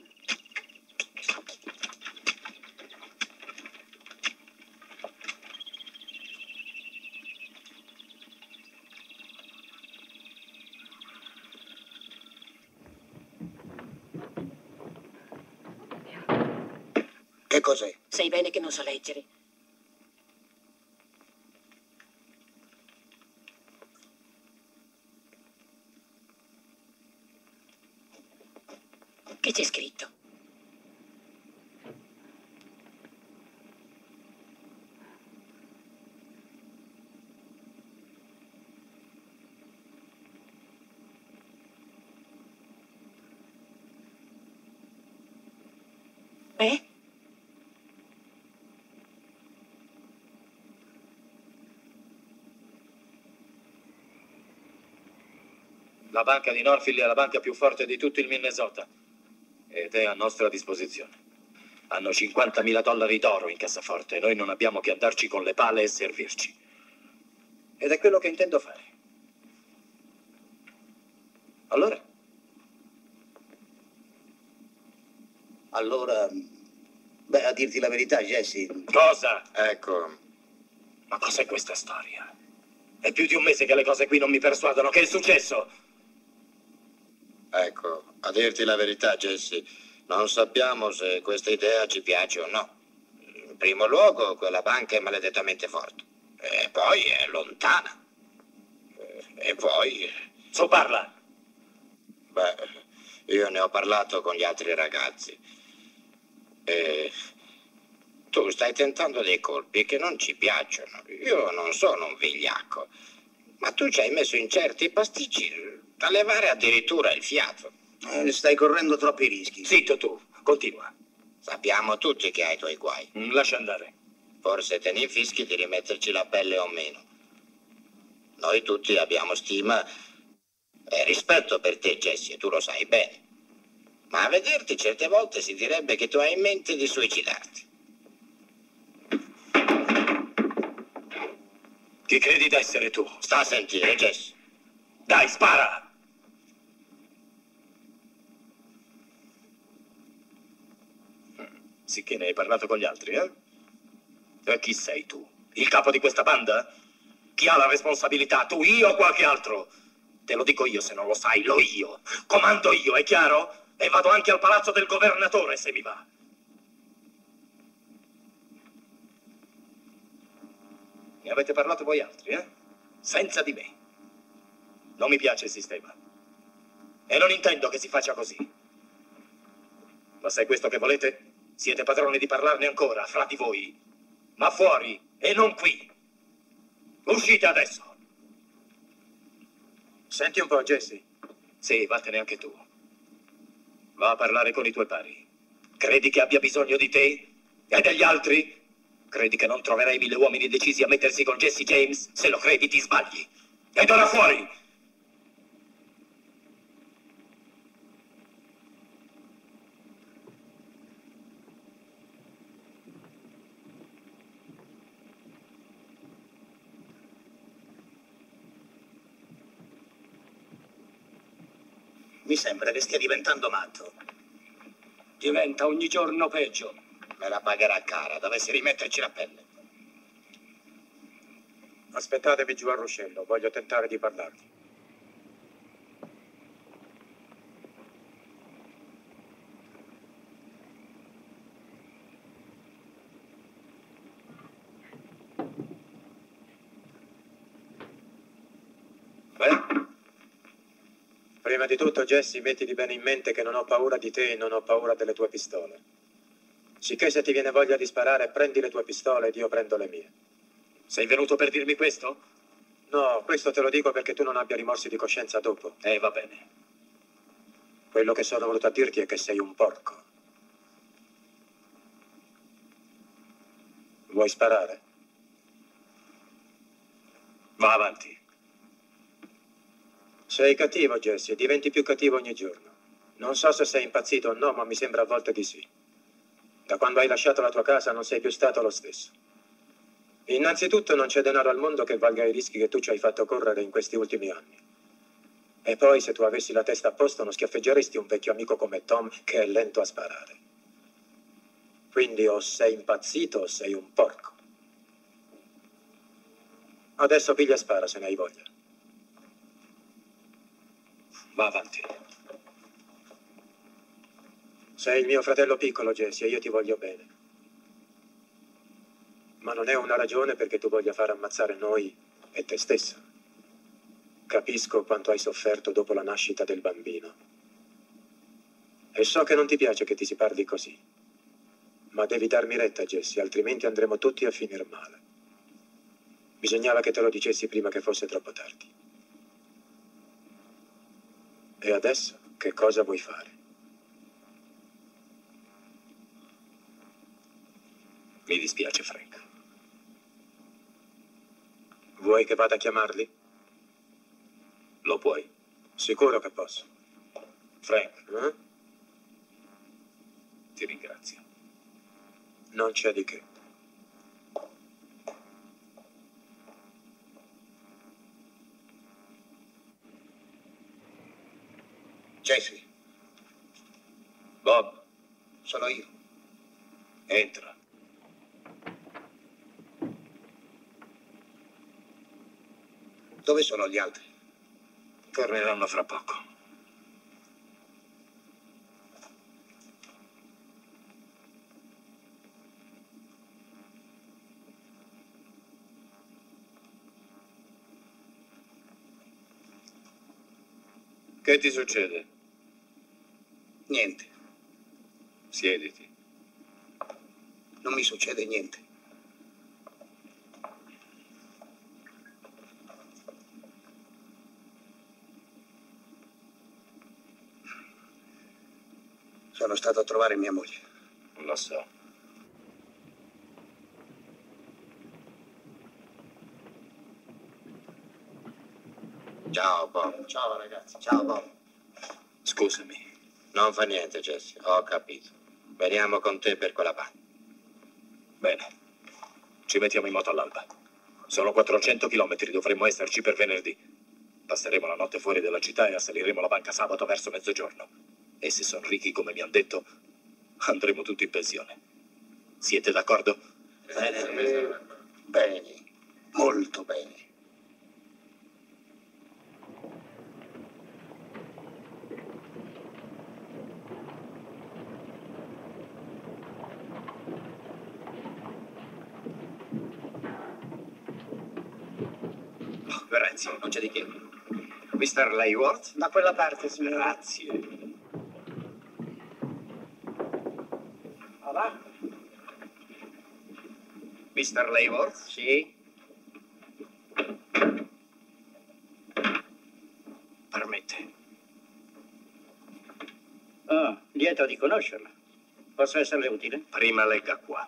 Che cos'è? Sai bene che non so leggere. Che c'è scritto? La banca di Northfield è la banca più forte di tutto il Minnesota ed è a nostra disposizione. Hanno $50.000 d'oro in cassaforte e noi non abbiamo che andarci con le pale e servirci. Ed è quello che intendo fare. Allora? Allora, beh, a dirti la verità, Jesse... Cosa? Ecco. Ma cos'è questa storia? È più di un mese che le cose qui non mi persuadono. Che è successo? Ecco, a dirti la verità, Jesse, Non sappiamo se questa idea ci piace o no. In primo luogo, quella banca è maledettamente forte. E poi è lontana. E poi... Su, parla! Beh, io ne ho parlato con gli altri ragazzi. E tu stai tentando dei colpi che non ci piacciono. Io non sono un vigliacco, ma tu ci hai messo in certi pasticci da levare addirittura il fiato. Stai correndo troppi rischi. Zitto tu, continua. Sappiamo tutti che hai i tuoi guai. Lascia andare. Forse te ne infischi di rimetterci la pelle o meno. Noi tutti abbiamo stima e rispetto per te, Jesse, e tu lo sai bene. Ma a vederti certe volte si direbbe che tu hai in mente di suicidarti. Chi credi d'essere tu? Sta a sentire, Jesse. Dai, spara! Sì che ne hai parlato con gli altri, eh? E chi sei tu? Il capo di questa banda? Chi ha la responsabilità? Tu, io o qualche altro? Te lo dico io se non lo sai, lo io. Comando io, è chiaro? E vado anche al palazzo del governatore se mi va. Ne avete parlato voi altri, eh? Senza di me. Non mi piace il sistema. E non intendo che si faccia così. Ma se è questo che volete, siete padroni di parlarne ancora, fra di voi. Ma fuori, e non qui. Uscite adesso. Senti un po', Jesse. Sì, vattene anche tu. Va a parlare con i tuoi pari. Credi che abbia bisogno di te? E degli altri? Credi che non troverai 1000 uomini decisi a mettersi con Jesse James? Se lo credi, ti sbagli. Ed ora fuori! Mi sembra che stia diventando matto. Diventa ogni giorno peggio. Me la pagherà cara, dovessi rimetterci la pelle. Aspettatevi giù al ruscello, voglio tentare di parlarvi. Prima di tutto, Jesse, mettiti bene in mente che non ho paura di te e non ho paura delle tue pistole. Sicché se ti viene voglia di sparare, prendi le tue pistole ed io prendo le mie. Sei venuto per dirmi questo? No, questo te lo dico perché tu non abbia rimorsi di coscienza dopo. Va bene. Quello che sono voluto a dirti è che sei un porco. Vuoi sparare? Va avanti. Sei cattivo, Jesse, e diventi più cattivo ogni giorno. Non so se sei impazzito o no, ma mi sembra a volte di sì. Da quando hai lasciato la tua casa non sei più stato lo stesso. Innanzitutto non c'è denaro al mondo che valga i rischi che tu ci hai fatto correre in questi ultimi anni. E poi se tu avessi la testa a posto non schiaffeggeresti un vecchio amico come Tom che è lento a sparare. Quindi o sei impazzito o sei un porco. Adesso piglia e spara se ne hai voglia. Va avanti. Sei il mio fratello piccolo, Jesse, e io ti voglio bene. Ma non è una ragione perché tu voglia far ammazzare noi e te stesso. Capisco quanto hai sofferto dopo la nascita del bambino. E so che non ti piace che ti si parli così. Ma devi darmi retta, Jesse, altrimenti andremo tutti a finire male. Bisognava che te lo dicessi prima che fosse troppo tardi. E adesso che cosa vuoi fare? Mi dispiace, Frank. Vuoi che vada a chiamarli? Lo puoi. Sicuro che posso. Frank. Ti ringrazio. Non c'è di che. Jesse. Bob. Sono io. Entra. Dove sono gli altri? Torneranno fra poco. Che ti succede? Niente. Siediti. Non mi succede niente. Sono stato a trovare mia moglie. Lo so. Ciao, Bob. Ciao ragazzi. Ciao Bob. Scusami. Non fa niente, Jesse. Ho capito. Veniamo con te per quella banda. Bene. Ci mettiamo in moto all'alba. Sono 400 chilometri, dovremmo esserci per venerdì. Passeremo la notte fuori dalla città e assaliremo la banca sabato verso mezzogiorno. E se sono ricchi, come mi hanno detto, andremo tutti in pensione. Siete d'accordo? Bene. Bene. Molto bene. Grazie, non c'è di che. Mr. Leyworth? Da quella parte, signore. Grazie. Va? Mr. Leyworth? Sì. Permette. Ah, lieto di conoscerla. Posso esserle utile? Prima legga qua.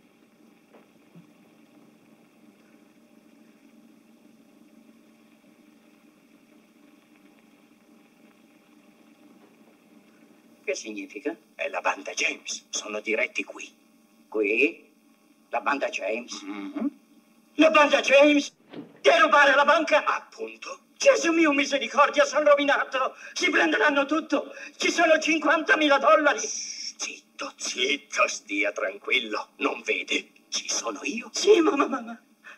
Che significa? È la banda James. Sono diretti qui. Qui? La banda James? La banda James? Che rubare la banca? Appunto. Gesù mio, misericordia, sono rovinato. Si prenderanno tutto. Ci sono $50.000. Zitto, zitto, stia tranquillo. Non vede? Ci sono io. Sì, ma.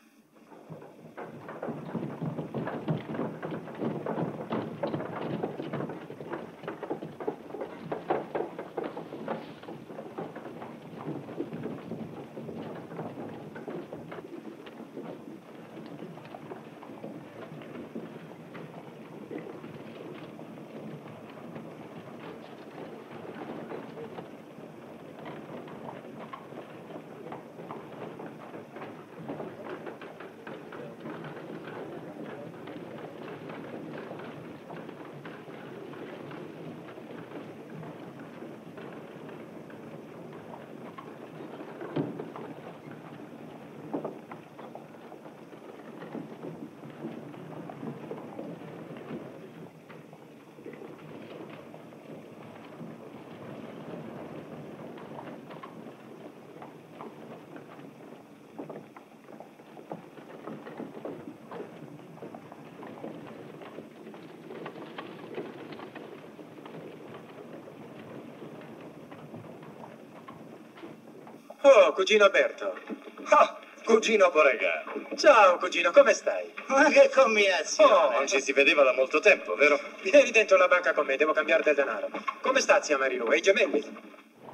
Oh, cugino Berto. Ah, cugino Borega. Ciao, cugino, come stai? Ma che combinazione! Oh, non ci si vedeva da molto tempo, vero? Vieni dentro la banca con me, devo cambiare del denaro. Come sta, zia Marilu? E i gemelli?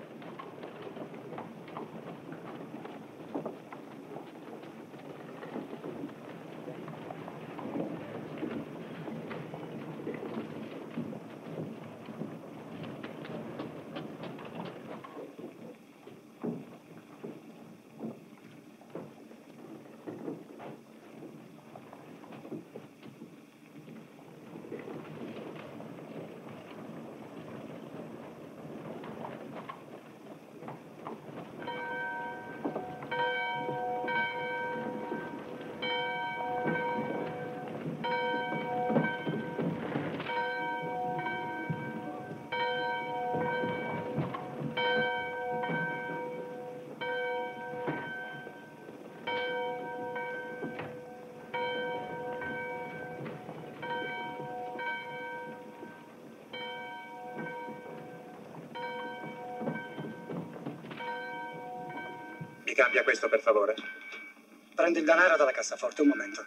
Mi cambia questo, per favore? Prendi il denaro dalla cassaforte, un momento.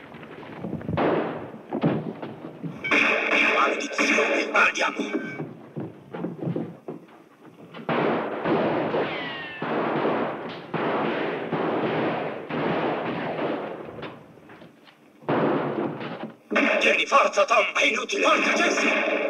Maledizione, andiamo. Tieni, forza, Tom, è inutile. Forza, Jesse!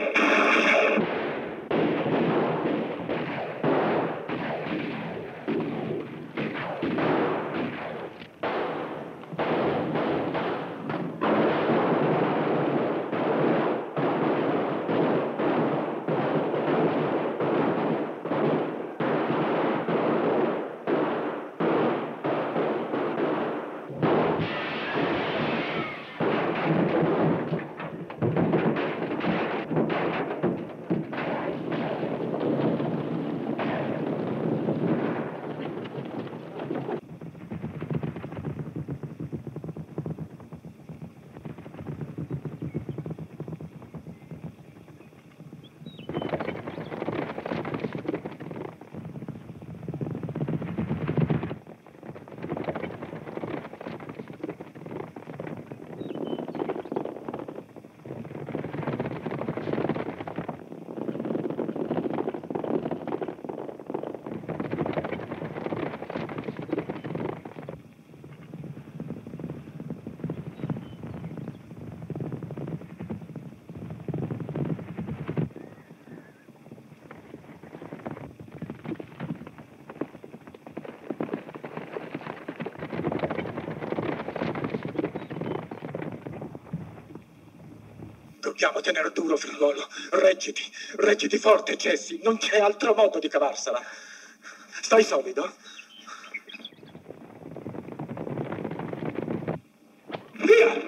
Dobbiamo tenere duro, figliuolo. Reggiti forte, Jesse. Non c'è altro modo di cavarsela. Stai solido? Via!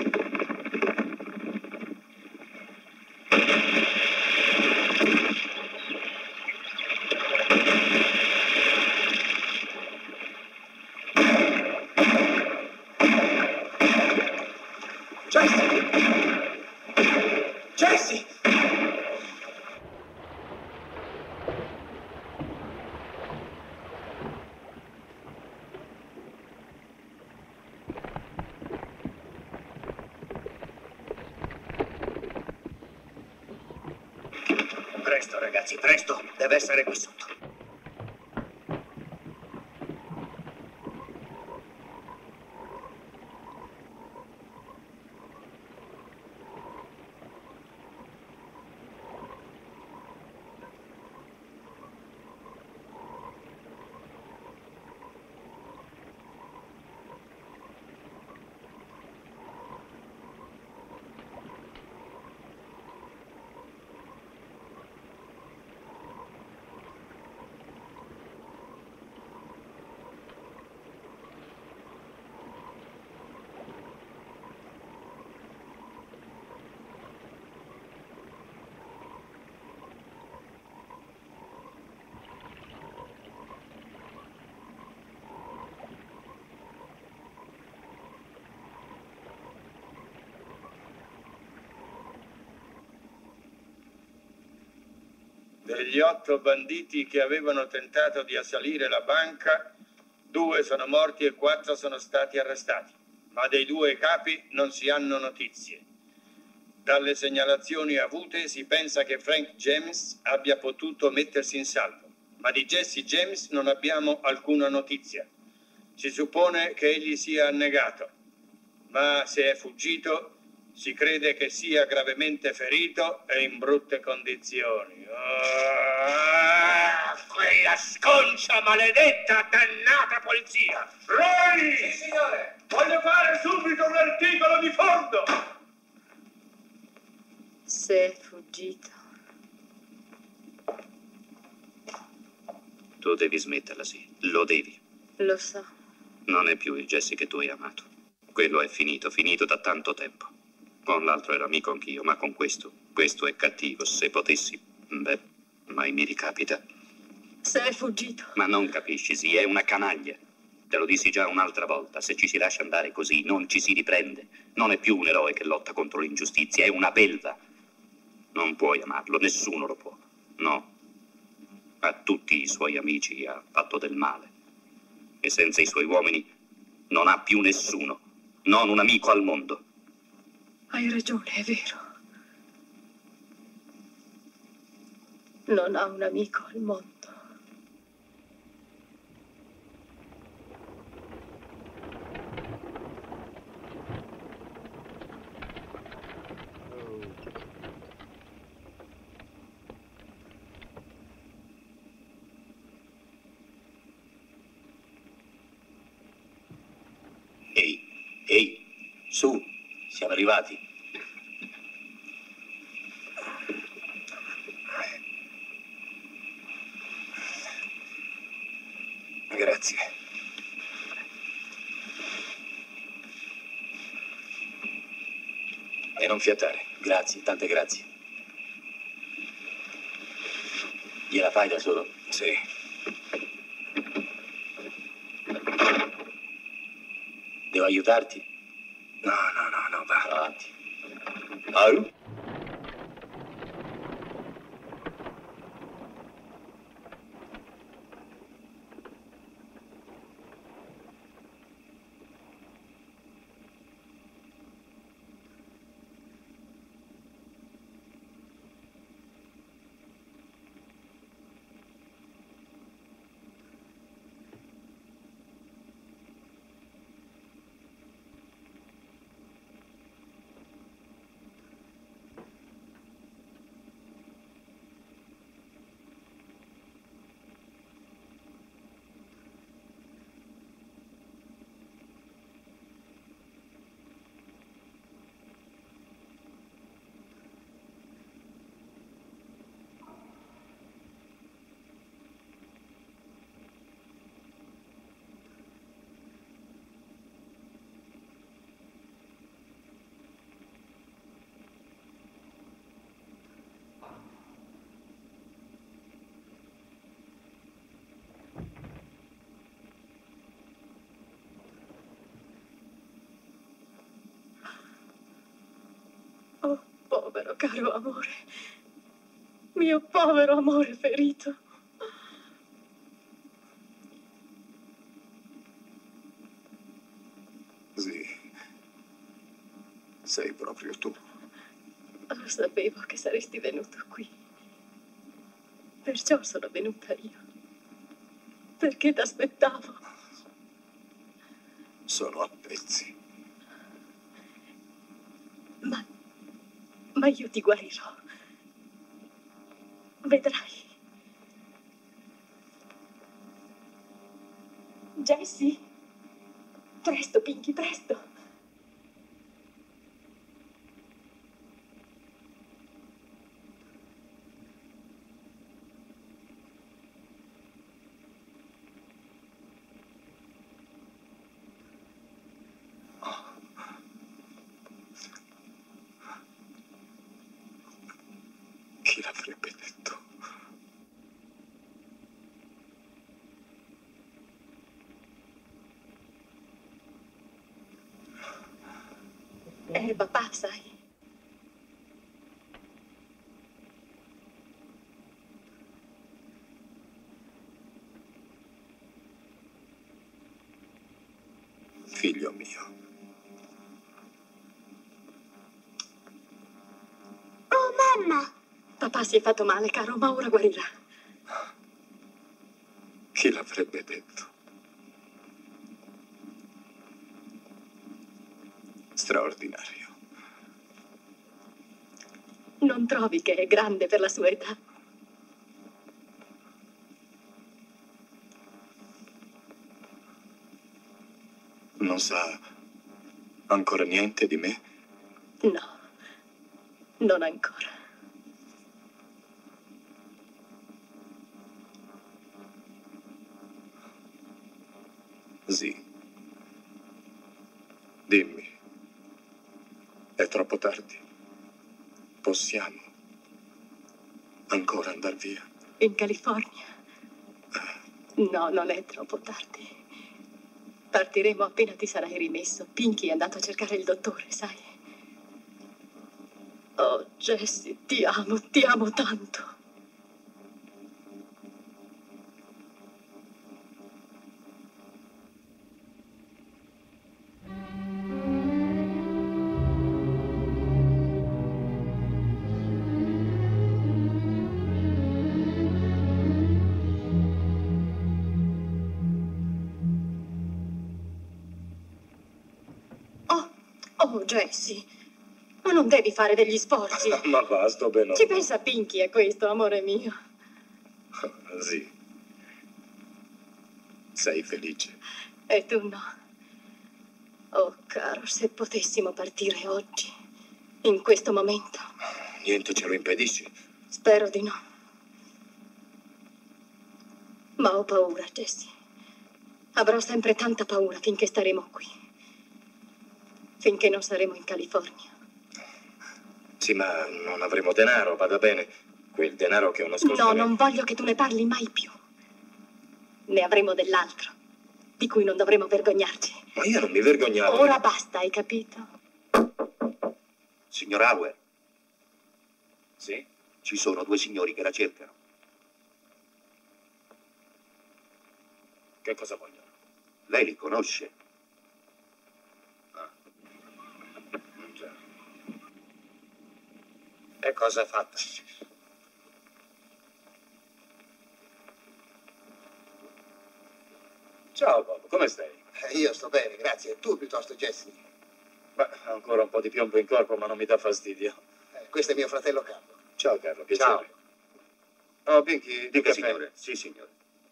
Jesse! Presto, ragazzi, presto. Deve essere qui sotto. Degli 8 banditi che avevano tentato di assalire la banca, 2 sono morti e 4 sono stati arrestati. Ma dei 2 capi non si hanno notizie. Dalle segnalazioni avute si pensa che Frank James abbia potuto mettersi in salvo, ma di Jesse James non abbiamo alcuna notizia. Si suppone che egli sia annegato, ma se è fuggito si crede che sia gravemente ferito e in brutte condizioni. Quella sconcia, maledetta, dannata polizia! Roy! Sì, signore! Voglio fare subito un articolo di fondo! Se è fuggito. Tu devi smetterla, sì. Lo devi. Lo so. Non è più il Jesse che tu hai amato. Quello è finito da tanto tempo. Con l'altro ero amico anch'io, ma con questo è cattivo. Se potessi, beh, mai mi ricapita. Se è fuggito. Ma non capisci, sì, è una canaglia. Te lo dissi già un'altra volta, se ci si lascia andare così non ci si riprende. Non è più un eroe che lotta contro l'ingiustizia, è una belva. Non puoi amarlo, nessuno lo può. No. A tutti i suoi amici ha fatto del male. E senza i suoi uomini non ha più nessuno. Non un amico al mondo. Hai ragione, è vero. Non ha un amico al mondo. arrivati. Grazie. E non fiatare. Grazie, tante grazie. Gliela fai da solo? Sì. Devo aiutarti? No, va. Avanti. Au. Oh, povero caro amore. Mio povero amore ferito. Sì. Sei proprio tu. Lo sapevo che saresti venuto qui. Perciò sono venuta io. Perché t'aspettavo. Sono a pezzi. Ma io ti guarirò. Vedrai. Jessie? Presto, Pinky, presto. Chi l'avrebbe detto? Papà, sai. Figlio mio. Oh, mamma! Papà si è fatto male, caro, ma ora guarirà. Chi l'avrebbe detto? Straordinario. Non trovi che è grande per la sua età? Non sa ancora niente di me? No, non ancora. Sì. Dimmi. È troppo tardi. Possiamo ancora andar via? In California? No, non è troppo tardi. Partiremo appena ti sarai rimesso. Pinky è andato a cercare il dottore, sai? Oh, Jessie, ti amo tanto. Oh, Jessie, ma non devi fare degli sforzi. Ma va, sto bene. Ci pensa Pinky a questo, amore mio. Sì. Sei felice? E tu no. Oh, caro, se potessimo partire oggi, in questo momento. Niente ce lo impedisce. Spero di no. Ma ho paura, Jessie. Avrò sempre tanta paura finché staremo qui. Finché non saremo in California. Sì, ma non avremo denaro, vada bene. Quel denaro che ho nascosto. No, non voglio che tu ne parli mai più. Ne avremo dell'altro, di cui non dovremo vergognarci. Ma io non mi vergognavo. Ora basta, hai capito? Signor Hauer, Sì? ci sono due signori che la cercano. Che cosa vogliono? Lei li conosce? Già. E cosa ha fatto? Ciao Bob, come stai? Io sto bene, grazie. Tu piuttosto, Jesse. Beh, ho ancora un po' di piombo in corpo, ma non mi dà fastidio. Questo è mio fratello Carlo. Ciao Carlo, piacere. Oh, Pinky, Dica, caffè. signore. Sì, signore.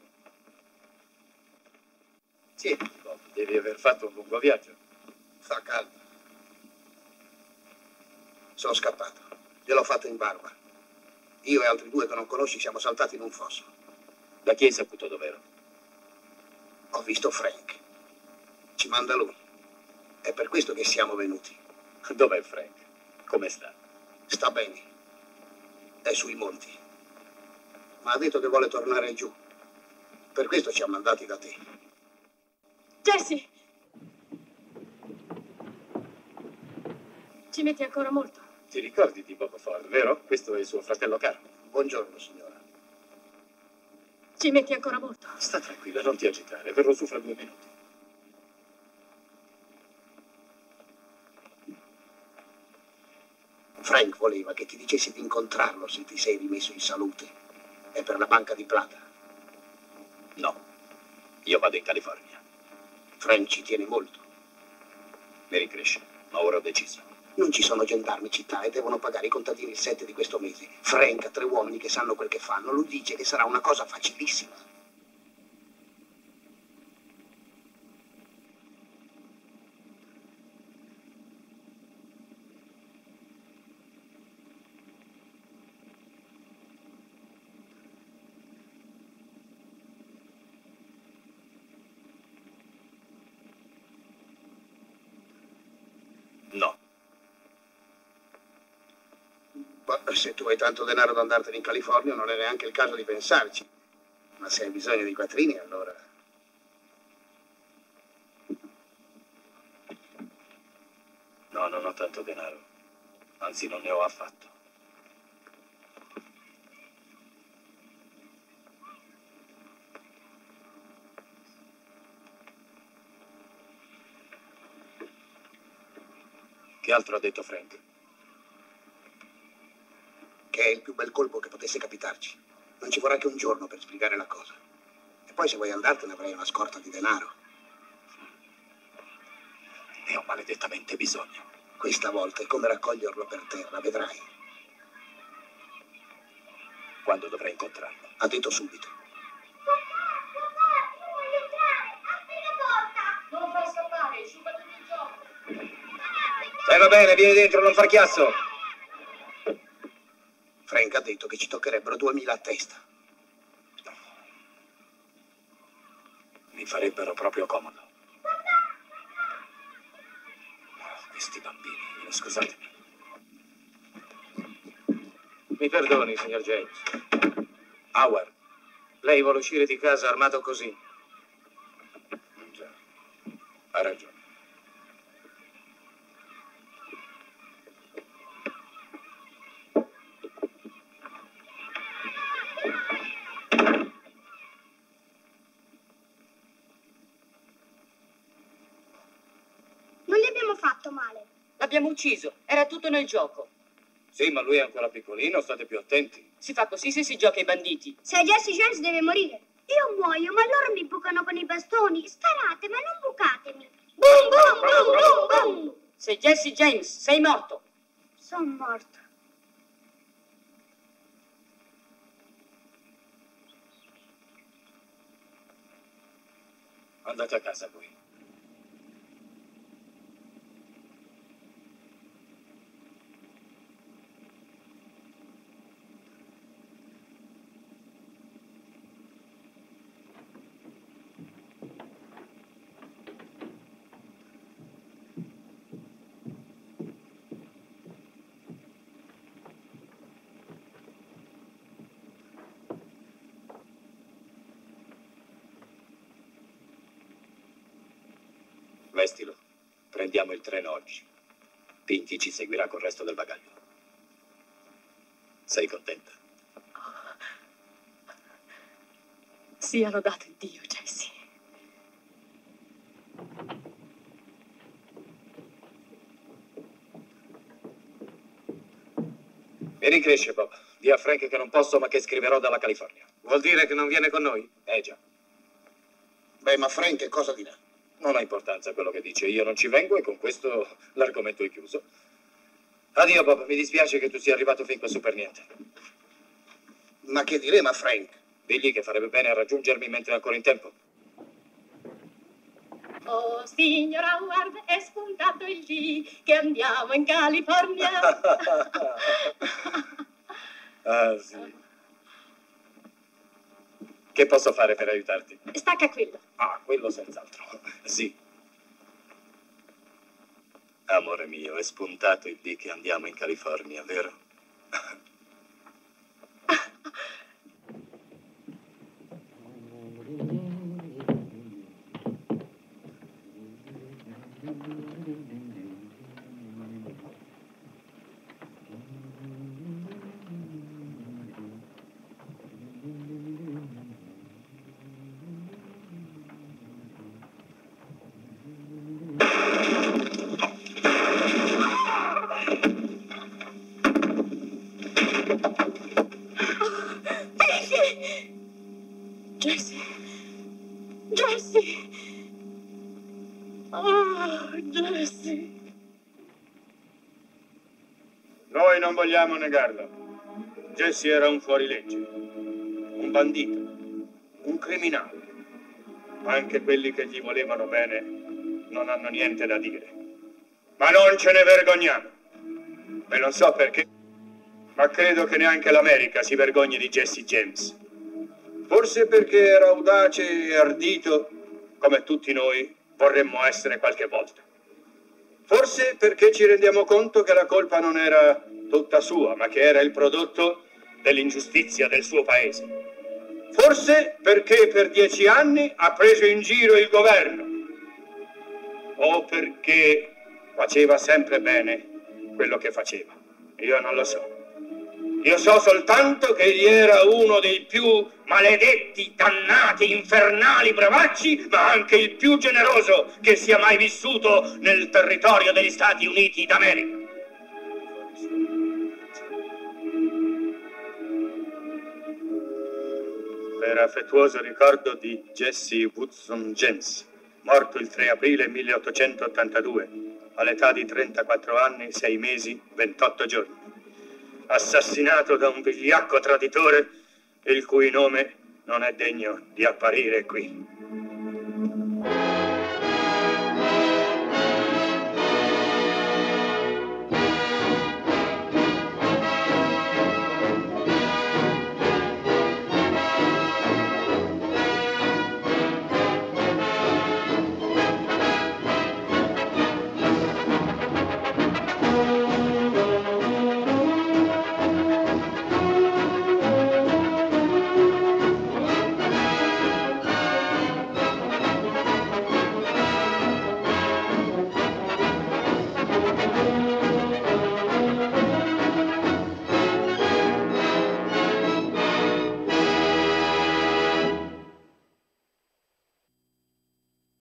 Sì, Bob, devi aver fatto un lungo viaggio. Sta calmo. Sono scappato. Gliel'ho fatto in barba. Io e altri due che non conosci siamo saltati in un fosso. Da chi hai saputo dov'ero? Ho visto Frank. Ci manda lui. È per questo che siamo venuti. Dov'è Frank? Come sta? Sta bene. È sui monti. Ma ha detto che vuole tornare giù. Per questo ci ha mandati da te. Jessie! Ci metti ancora molto? Ti ricordi di Bob Ford, vero? Questo è il suo fratello Carlo. Buongiorno, signora. Ci metti ancora molto? Sta tranquilla, non ti agitare. Verrò su fra 2 minuti. Frank voleva che ti dicessi di incontrarlo se ti sei rimesso in salute. È per la banca di plata. No, io vado in California. Frank ci tiene molto. Mi ricresce, ma ora ho deciso. Non ci sono gendarmi in città e devono pagare i contadini il 7 di questo mese. Frank ha 3 uomini che sanno quel che fanno. Lui dice che sarà una cosa facilissima. No. Ma se tu hai tanto denaro da andartene in California non è neanche il caso di pensarci. Ma se hai bisogno di quattrini allora... No, non ho tanto denaro. Anzi, non ne ho affatto. Che altro ha detto Frank? Che è il più bel colpo che potesse capitarci. Non ci vorrà che un giorno per spiegare la cosa. E poi se vuoi andartene avrai una scorta di denaro. Ne ho maledettamente bisogno. Questa volta è come raccoglierlo per terra, vedrai. Quando dovrei incontrarlo? Ha detto subito. Non fai scappare, sciupa tutto il gioco. Va bene, vieni dentro, non far chiasso. Frank ha detto che ci toccherebbero 2000 a testa. Mi farebbero proprio comodo. Questi bambini, scusatemi. Mi perdoni, signor James. Howard, lei vuole uscire di casa armato così? Già, ha ragione. Non gli abbiamo fatto male. L'abbiamo ucciso, era tutto nel gioco. Sì, ma lui è ancora piccolino, state più attenti. Si fa così se si gioca ai banditi. Se Jesse James deve morire. Io muoio, ma loro mi bucano con i bastoni. Sparate, ma non bucatemi. Boom, boom, boom, boom, boom. Sei Jesse James, sei morto. Sono morto. Andate a casa voi. Vestilo. Prendiamo il treno oggi. Pinky ci seguirà col resto del bagaglio. Sei contenta? Sia lodato Dio, Jessie. Mi rincresce, Bob. Dì a Frank che non posso, ma che scriverò dalla California. Vuol dire che non viene con noi? Già. Beh, ma Frank che cosa dirà? Non ha importanza quello che dice. Io non ci vengo e con questo l'argomento è chiuso. Addio, Bob. Mi dispiace che tu sia arrivato fin quassù per niente. Ma che diremo a Frank? Digli che farebbe bene a raggiungermi mentre è ancora in tempo. Oh, signora Howard, è spuntato il G che andiamo in California. Ah, sì. Che posso fare per aiutarti? Stacca quello. Ah, quello senz'altro. Sì. Amore mio, è spuntato il D che andiamo in California, vero? Jessie! Jessie! Oh, Jessie! Noi non vogliamo negarlo. Jesse era un fuorilegge, un bandito, un criminale. Anche quelli che gli volevano bene non hanno niente da dire. Ma non ce ne vergogniamo. E non so perché, ma credo che neanche l'America si vergogni di Jesse James. Forse perché era audace e ardito, come tutti noi vorremmo essere qualche volta. Forse perché ci rendiamo conto che la colpa non era tutta sua, ma che era il prodotto dell'ingiustizia del suo paese. Forse perché per 10 anni ha preso in giro il governo. O perché faceva sempre bene quello che faceva. Io non lo so. Io so soltanto che egli era uno dei più maledetti, dannati, infernali bravacci, ma anche il più generoso che sia mai vissuto nel territorio degli Stati Uniti d'America. Per affettuoso ricordo di Jesse Woodson James, morto il 3 aprile 1882, all'età di 34 anni, 6 mesi, 28 giorni. Assassinato da un vigliacco traditore, il cui nome non è degno di apparire qui.